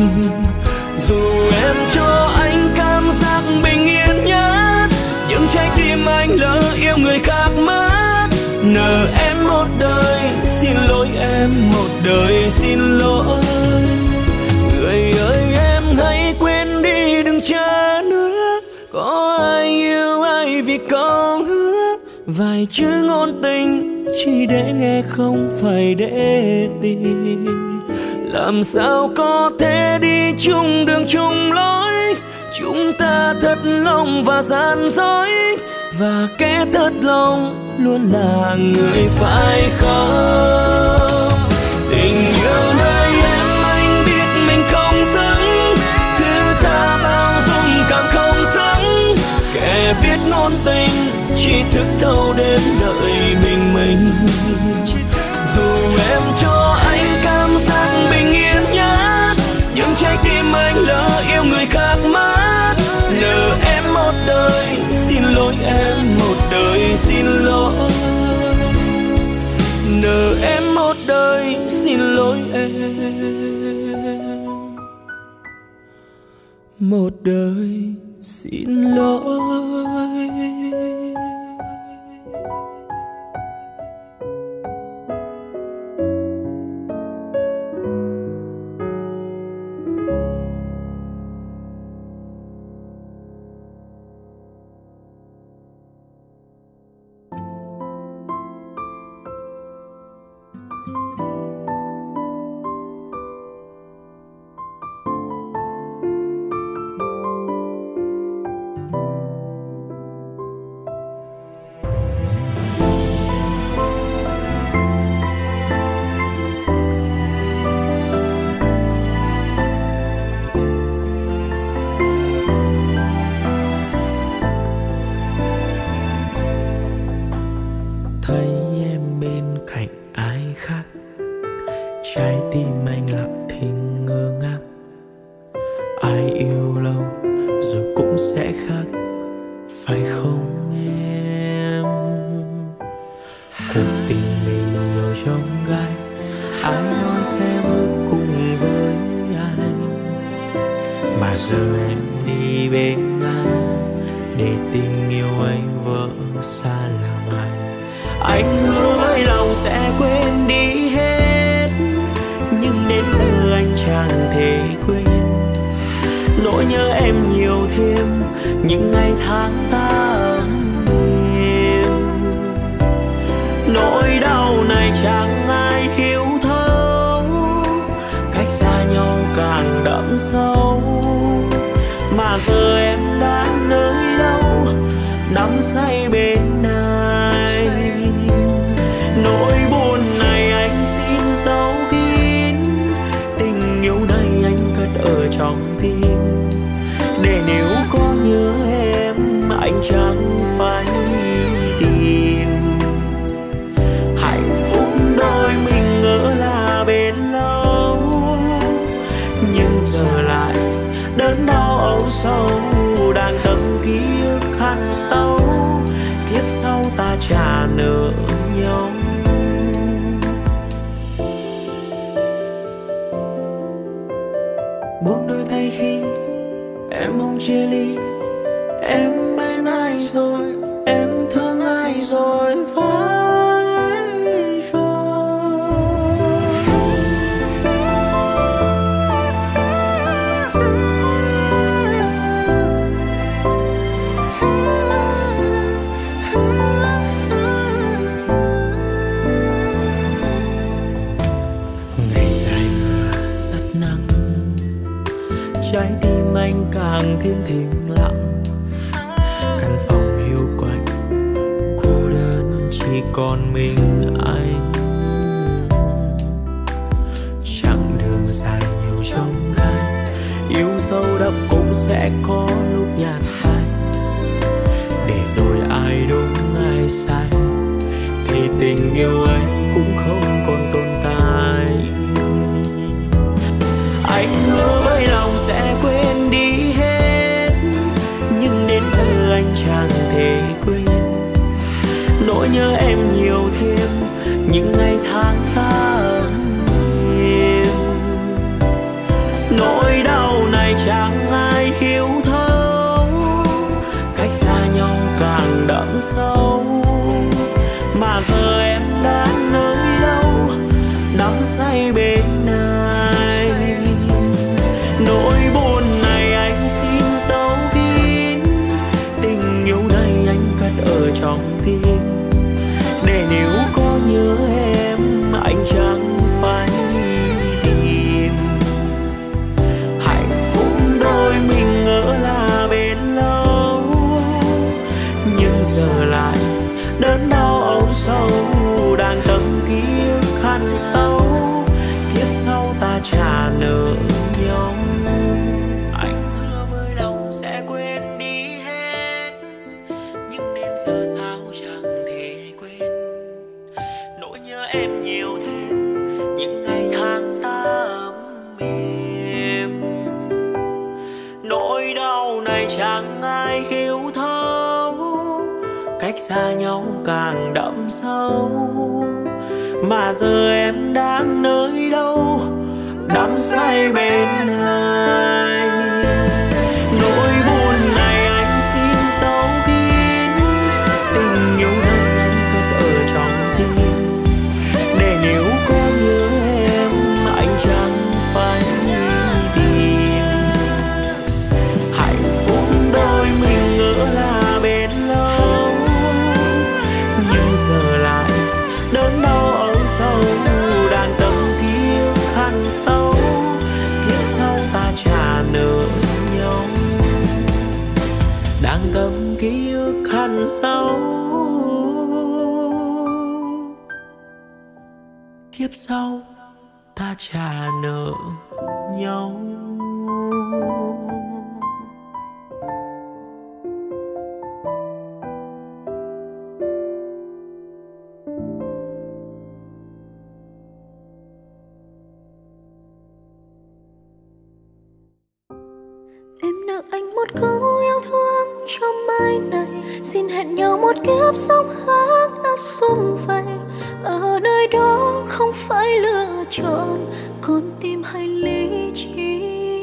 [SPEAKER 3] Dù em cho anh cảm giác bình yên nhất, nhưng trái tim anh lỡ yêu người khác mất. Nợ em một đời, xin lỗi em một đời xin lỗi. Người ơi em hãy quên đi đừng chờ nữa, có ai yêu ai vì câu hứa, vài chữ ngôn tình chỉ để nghe không phải để tin. Làm sao có thể đi chung đường chung lối, chúng ta thật lòng và gian dối, và kẻ thật lòng luôn là người phải khóc. Tình yêu nơi em anh biết mình không xứng, thứ tha bao dung càng không xứng, kẻ viết ngôn tình chỉ thức thâu đến đợi bình minh. Dù em cho anh cảm giác bình yên nhất, nhưng trái tim anh lỡ yêu người khác mất. Nợ em một đời, xin lỗi em một đời xin lỗi. Nợ em một đời, xin lỗi em một đời xin lỗi. trái tim anh lặng thinh ngơ ngác. Ai yêu lâu rồi cũng sẽ khác, phải không em? Cuộc tình mình nhiều trông gai. Ai nói sẽ bước cùng với anh, mà giờ em đi bên anh để tình yêu anh vỡ xa làm ai. Anh hứa với lòng sẽ quên đi hết, nhưng đến giờ anh chẳng thể quên. Nỗi nhớ em nhiều thêm những ngày tháng ta ấm êm. Nỗi đau này chẳng ai hiểu thấu, cách xa nhau càng đậm sâu. Mà giờ em đã nơi đâu, đắm say bên anh. Nỗi buồn này anh xin giấu kín, tình yêu này anh cất ở trong tim, để nếu có nhớ em anh chẳng phải đi tìm. Hạnh phúc đôi mình ngỡ là bền lâu, nhưng giờ lại đớn đau âu sâu, đang tâm ký ức hằn sâu. Kiếp sau ta trả nợ nhau. Buông đôi tay khi em mong chia ly. Em bên ai rồi, em thương ai rồi, phải rồi. Ngày dài vừa tắt nắng, trái tim anh càng thêm thinh lặng. Căn phòng hiu quạnh, cô đơn chỉ còn mình anh. Chặng đường dài nhiều chông gai, yêu sâu đậm cũng sẽ có lúc nhạt phai. Để rồi ai đúng ai sai, thì tình yêu ấy cũng không còn tồn tại. Anh hứa với lòng sẽ quên đi hết, nhưng đến giờ anh chẳng thể quên. Nỗi nhớ em nhiều thêm những ngày tháng ta ấm êm. Nỗi đau này chẳng ai hiểu thấu, cách xa nhau càng đậm sâu. Mà giờ em đã nơi đâu, đắm say bên anh. Nỗi buồn này anh xin giấu kín, tình yêu này anh cất ở trong tim, để nếu có nhớ em anh chẳng phải đi tìm. Hạnh phúc đôi mình ngỡ là bền lâu, nhưng giờ lại đớn đau âu sâu, đang tâm ký ức hằn sâu. Kiếp sau ta trả nợ nhau. Anh hứa với lòng sẽ quên đi hết, nhưng đến giờ sao chẳng thể quên. Nỗi nhớ em nhiều thêm những ngày tháng ta ấm êm. Nỗi đau này chẳng ai hiểu thấu, cách xa nhau càng đậm sâu. Mà giờ em đang nơi đâu, đắm say bên anh. Nỗi buồn này anh xin giấu kín, tình yêu này anh cất ở trong tim, để nếu có nhớ em anh chẳng phải đi tìm. Hạnh phúc đôi mình ngỡ là bền lâu, nhưng giờ lại đớn đau âu sâu, đang tâm ký ức hằn sâu. Kiếp sau ta trả nợ nhau, đang tâm ký ức hằn sâu. Kiếp sau ta trả nợ nhau.
[SPEAKER 5] Em nợ anh một câu yêu thương trong mai này, xin hẹn nhau một kiếp sống khác đã sum vầy. Ở nơi đó không phải lựa chọn, con tim hay lý trí.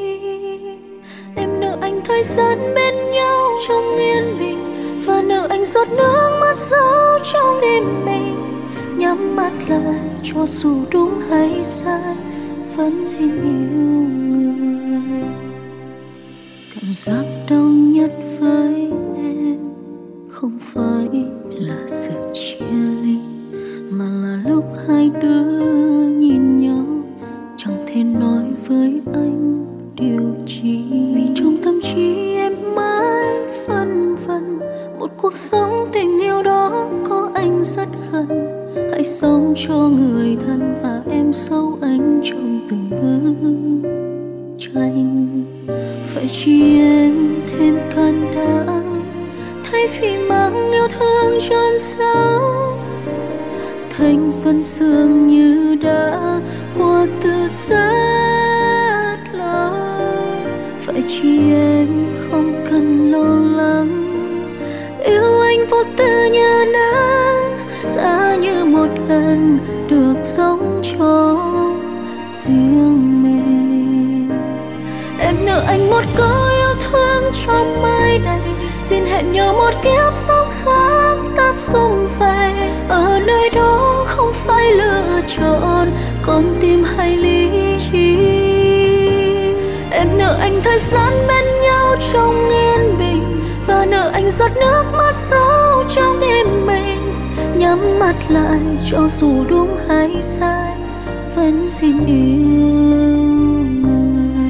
[SPEAKER 5] Em nợ anh thời gian bên nhau trong yên bình, và nợ anh giọt nước mắt giấu trong tim mình. Nhắm mắt lại cho dù đúng hay sai, vẫn xin yêu người. Cảm giác đau nhất với em không phải là sự chia ly, mà là lúc hai đứa nhìn nhau chẳng thể nói với anh điều chi. Vì trong tâm trí em mãi phân vân, một cuộc sống tình yêu đó có anh rất gần. Hãy sống cho người thân và em giấu anh trong từng bức tranh. Phải chi em thêm can đảm, thay vì mang yêu thương trôn giấu thành xuân sương như đã qua từ rất lâu. Phải chi em không cần lo lắng, yêu anh vô tư như nắng, giá như một lần được sống cho riêng mình. Em nợ anh một câu yêu thương trong mai này, xin hẹn nhau một kiếp sống khác ta sum vầy. Ở nơi đó không phải lựa chọn, con tim hay lý trí. Em nợ anh thời gian bên nhau trong yên bình, và nợ anh giọt nước mắt giấu trong tim mình. Nhắm mắt lại cho dù đúng hay sai, vẫn xin yêu người.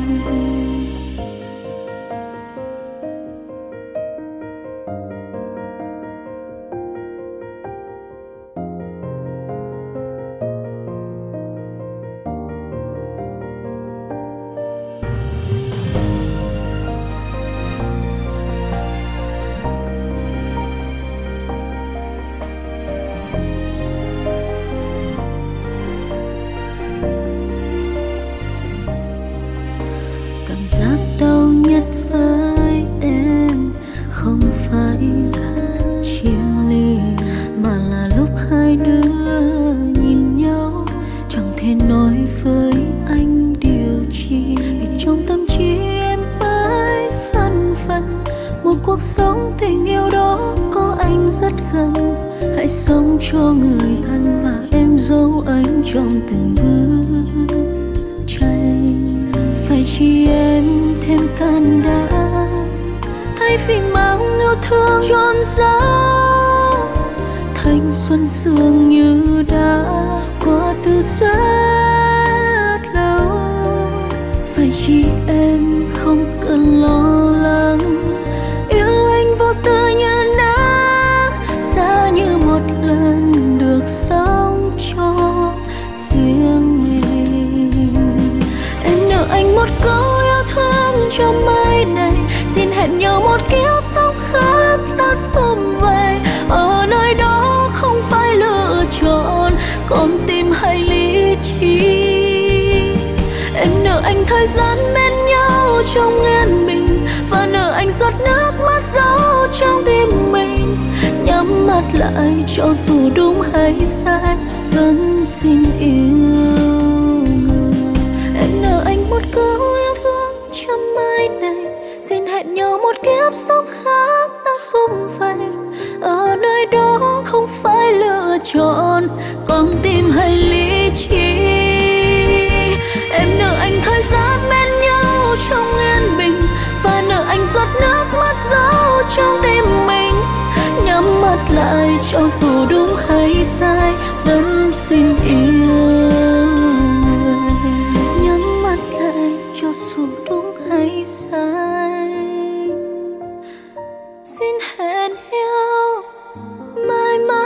[SPEAKER 5] Cảm giác đau nhất với em không phải là sự chia ly, mà là lúc hai đứa nhìn nhau chẳng thể nói với anh điều chi. Vì trong tâm trí em mãi phân vân, một cuộc sống tình yêu đó có anh rất gần. Hãy sống cho người thân và em giấu anh trong từng bức tranh. Phải chi em thêm can đảm, thay vì mang yêu thương trôn giấu thanh xuân sương như đã qua từ rất lâu. Phải chi em không cần lo lắng, yêu anh vô tư như nắng, giá như một lần được sống cho riêng mình. Em nợ anh một câu yêu thương trong mai này, xin hẹn nhau một kiếp sống khác ta sum vầy. Ở nơi đó không phải lựa chọn, con tim hay lý trí. Em nợ anh thời gian bên nhau trong yên bình, và nợ anh giọt nước mắt giấu trong tim mình. Nhắm mắt lại cho dù đúng hay sai, vẫn xin yêu người. Em nợ anh một câu yêu thương trong mai này, xin hẹn nhau một kiếp sống khác ta sum vầy. Ở nơi đó không phải lựa chọn, con tim hay lý trí. Em nợ anh thời gian bên nhau trong yên bình, và nợ anh giọt nước mắt giấu trong tim mình. Nhắm mắt lại cho dù đúng hay sai, vẫn xin yêu người. Nhắm mắt lại cho dù đúng hay sai, xin hẹn nhau mãi mãi.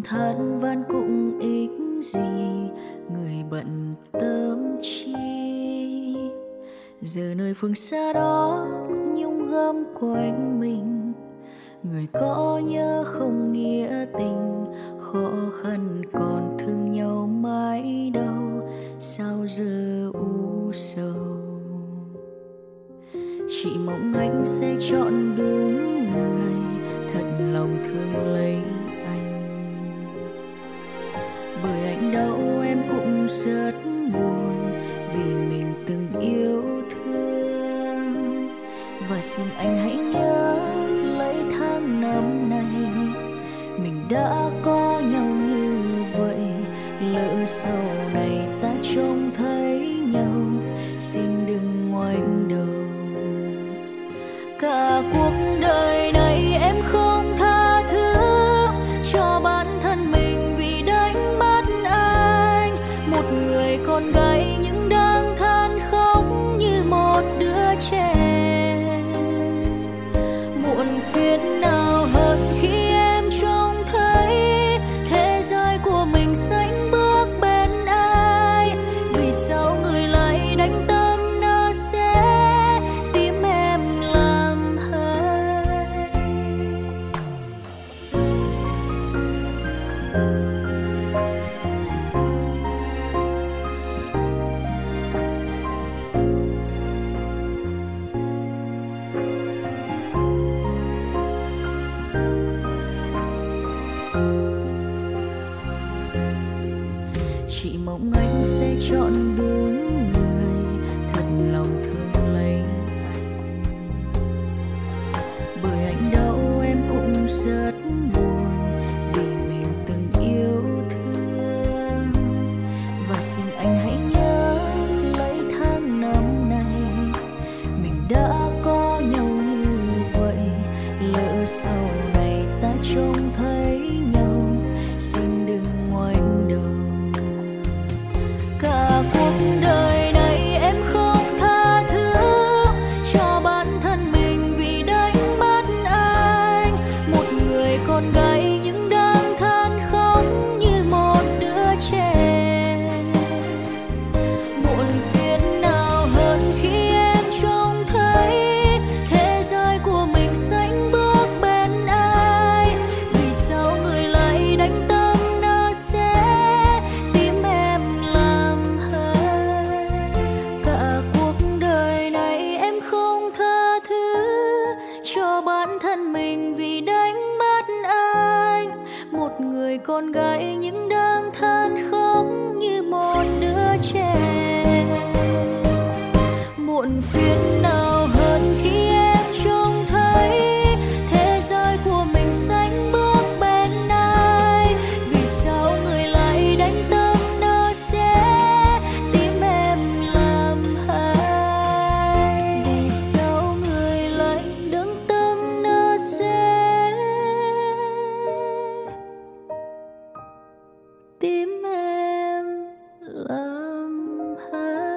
[SPEAKER 5] than van cũng ích gì, người bận tâm chi. Giờ nơi phương xa đó nhung gom quanh mình, người có nhớ không nghĩa tình, khó khăn còn thương nhau mãi đâu, sao giờ u sầu. Chỉ mong anh sẽ chọn đúng người, thật lòng thương lấy anh. Bởi anh đâu em cũng rất buồn, vì mình từng yêu thương. Và xin anh hãy nhớ lấy tháng năm này mình đã có nhau như vậy. Lỡ sau này ta trông thấy nhau, xin đừng ngoảnh đầu. Cả cuộc đời này em không tha thứ cho bản thân mình vì đánh mất anh. Một người con gái nhưng đang than khóc như một đứa trẻ. Muộn phiền nào hơn khi em trông thấy thế giới của mình sánh bước bên ai. Vì sao người lại đánh tâm nó sẽ tim em làm hơi. Chỉ mong anh sẽ chọn đúng người, thật lòng thương lấy anh. Bởi anh đâu em cũng rất buồn, vì mình từng yêu thương. Và xin anh hãy nhớ lấy tháng năm này mình đã có nhau như vậy. Lỡ sau này ta trông thấy nhau, xin đừng ngoảnh đầu. Cả cuộc đời này em không tha thứ cho bản thân mình vì đánh mất anh. Một người con gái nhưng đang than khóc như một đứa trẻ. Muộn phiền nào hơn khi em trông thấy thế giới của mình sánh bước bên ai. Vì sao người lại đánh tâm nó sẽ tim em làm hơi. Cả cuộc đời này em không tha thứ cho bản thân mình vì đánh mất anh. Một người con gái nhưng đang than khóc như một đứa trẻ. Muộn phiền nào hơn khi em trông thấy thế giới của mình sánh bước bên ai. Vì sao người lại đánh tâm nó sẽ tim em làm hai. Vì sao người lại đánh tâm nó sẽ tim em làm hai.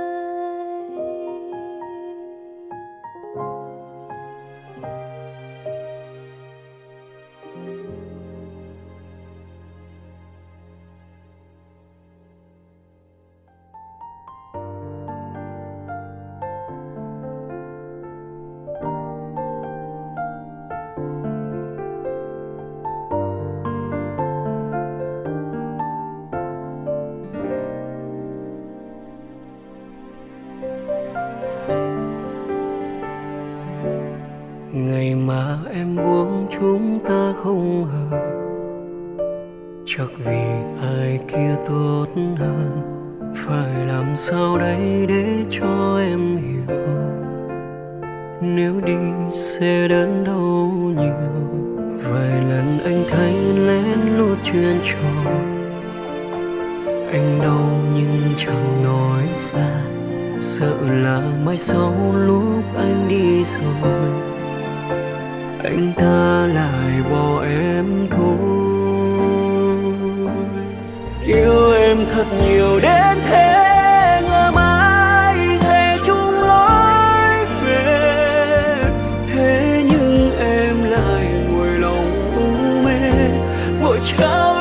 [SPEAKER 3] Ngày mà em buông chúng ta không hợp, chắc vì ai kia tốt hơn. Phải làm sao đây để cho em hiểu, nếu đi sẽ đớn đau nhiều. Vài lần anh thấy lén lút chuyện trò, anh đau nhưng chẳng nói ra. Sợ là mai sau lúc anh đi rồi, anh ta lại bỏ em thôi. Yêu em thật nhiều đến thế, ngờ mãi sẽ chung lối về. Thế nhưng em lại ngồi lòng u mê, vội trao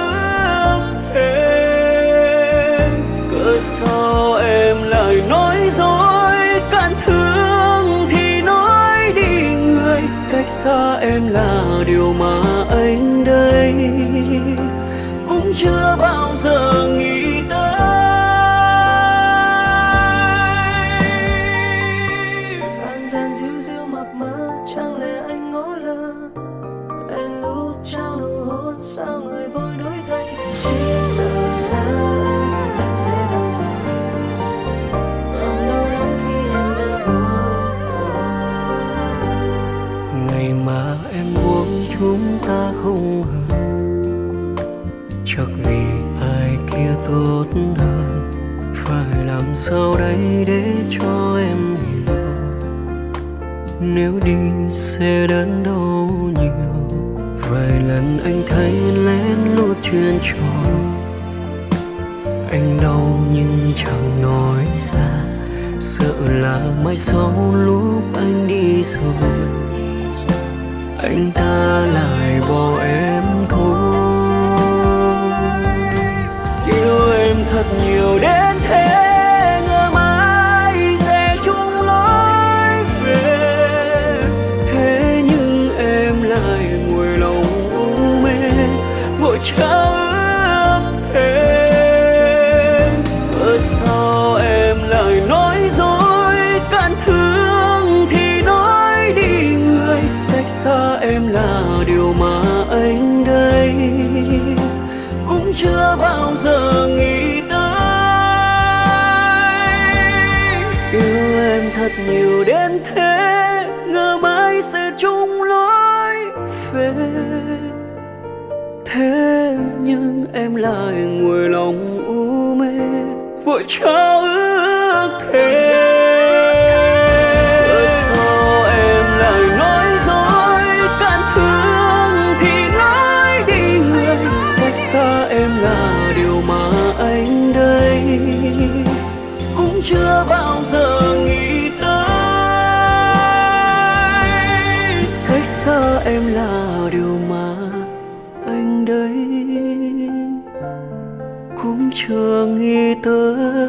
[SPEAKER 3] sao em lại nói dối, cạn thương thì nói đi người. Cách xa em là điều mà anh đây cũng chưa bao giờ nghĩ tới.
[SPEAKER 2] Gian gian díu díu mập mờ, chẳng lẽ anh ngó lơ em lúc trao nụ hôn, sao người vội đổi thay. Chỉ sợ xa anh, anh sẽ làm gì, không lâu lắm khi em đã buồn phiền.
[SPEAKER 3] Ngày mà em buông chúng ta không hợp, chắc vì ai kia tốt hơn. Phải làm sao đây để cho em hiểu, nếu đi sẽ đớn đau nhiều. Vài lần anh thấy lén lút chuyện trò, anh đau nhưng chẳng nói ra, sợ là mai sau lúc anh đi rồi anh ta lại bỏ em thôi. Yêu em thật nhiều đến thế, ngờ mãi sẽ chung lối về. Thế nhưng em lại nguôi lòng u mê, vội trao ước thề. Ở sao em lại nói dối, cạn thương thì nói đi người. Cách xa em là điều mà anh đây cũng chưa bao giờ nghĩ tới. Yêu em thật nhiều đến thế, ngờ mãi sẽ chung lối về. Thế nhưng em lại nguôi lòng u mê, vội trao ước thề. Ở sao em lại nói dối, cạn thương thì nói đi người. Cách xa em là điều mà anh đây cũng chưa bao giờ nghĩ tới. Cách xa em là điều mà anh đây cũng chưa nghĩ tới.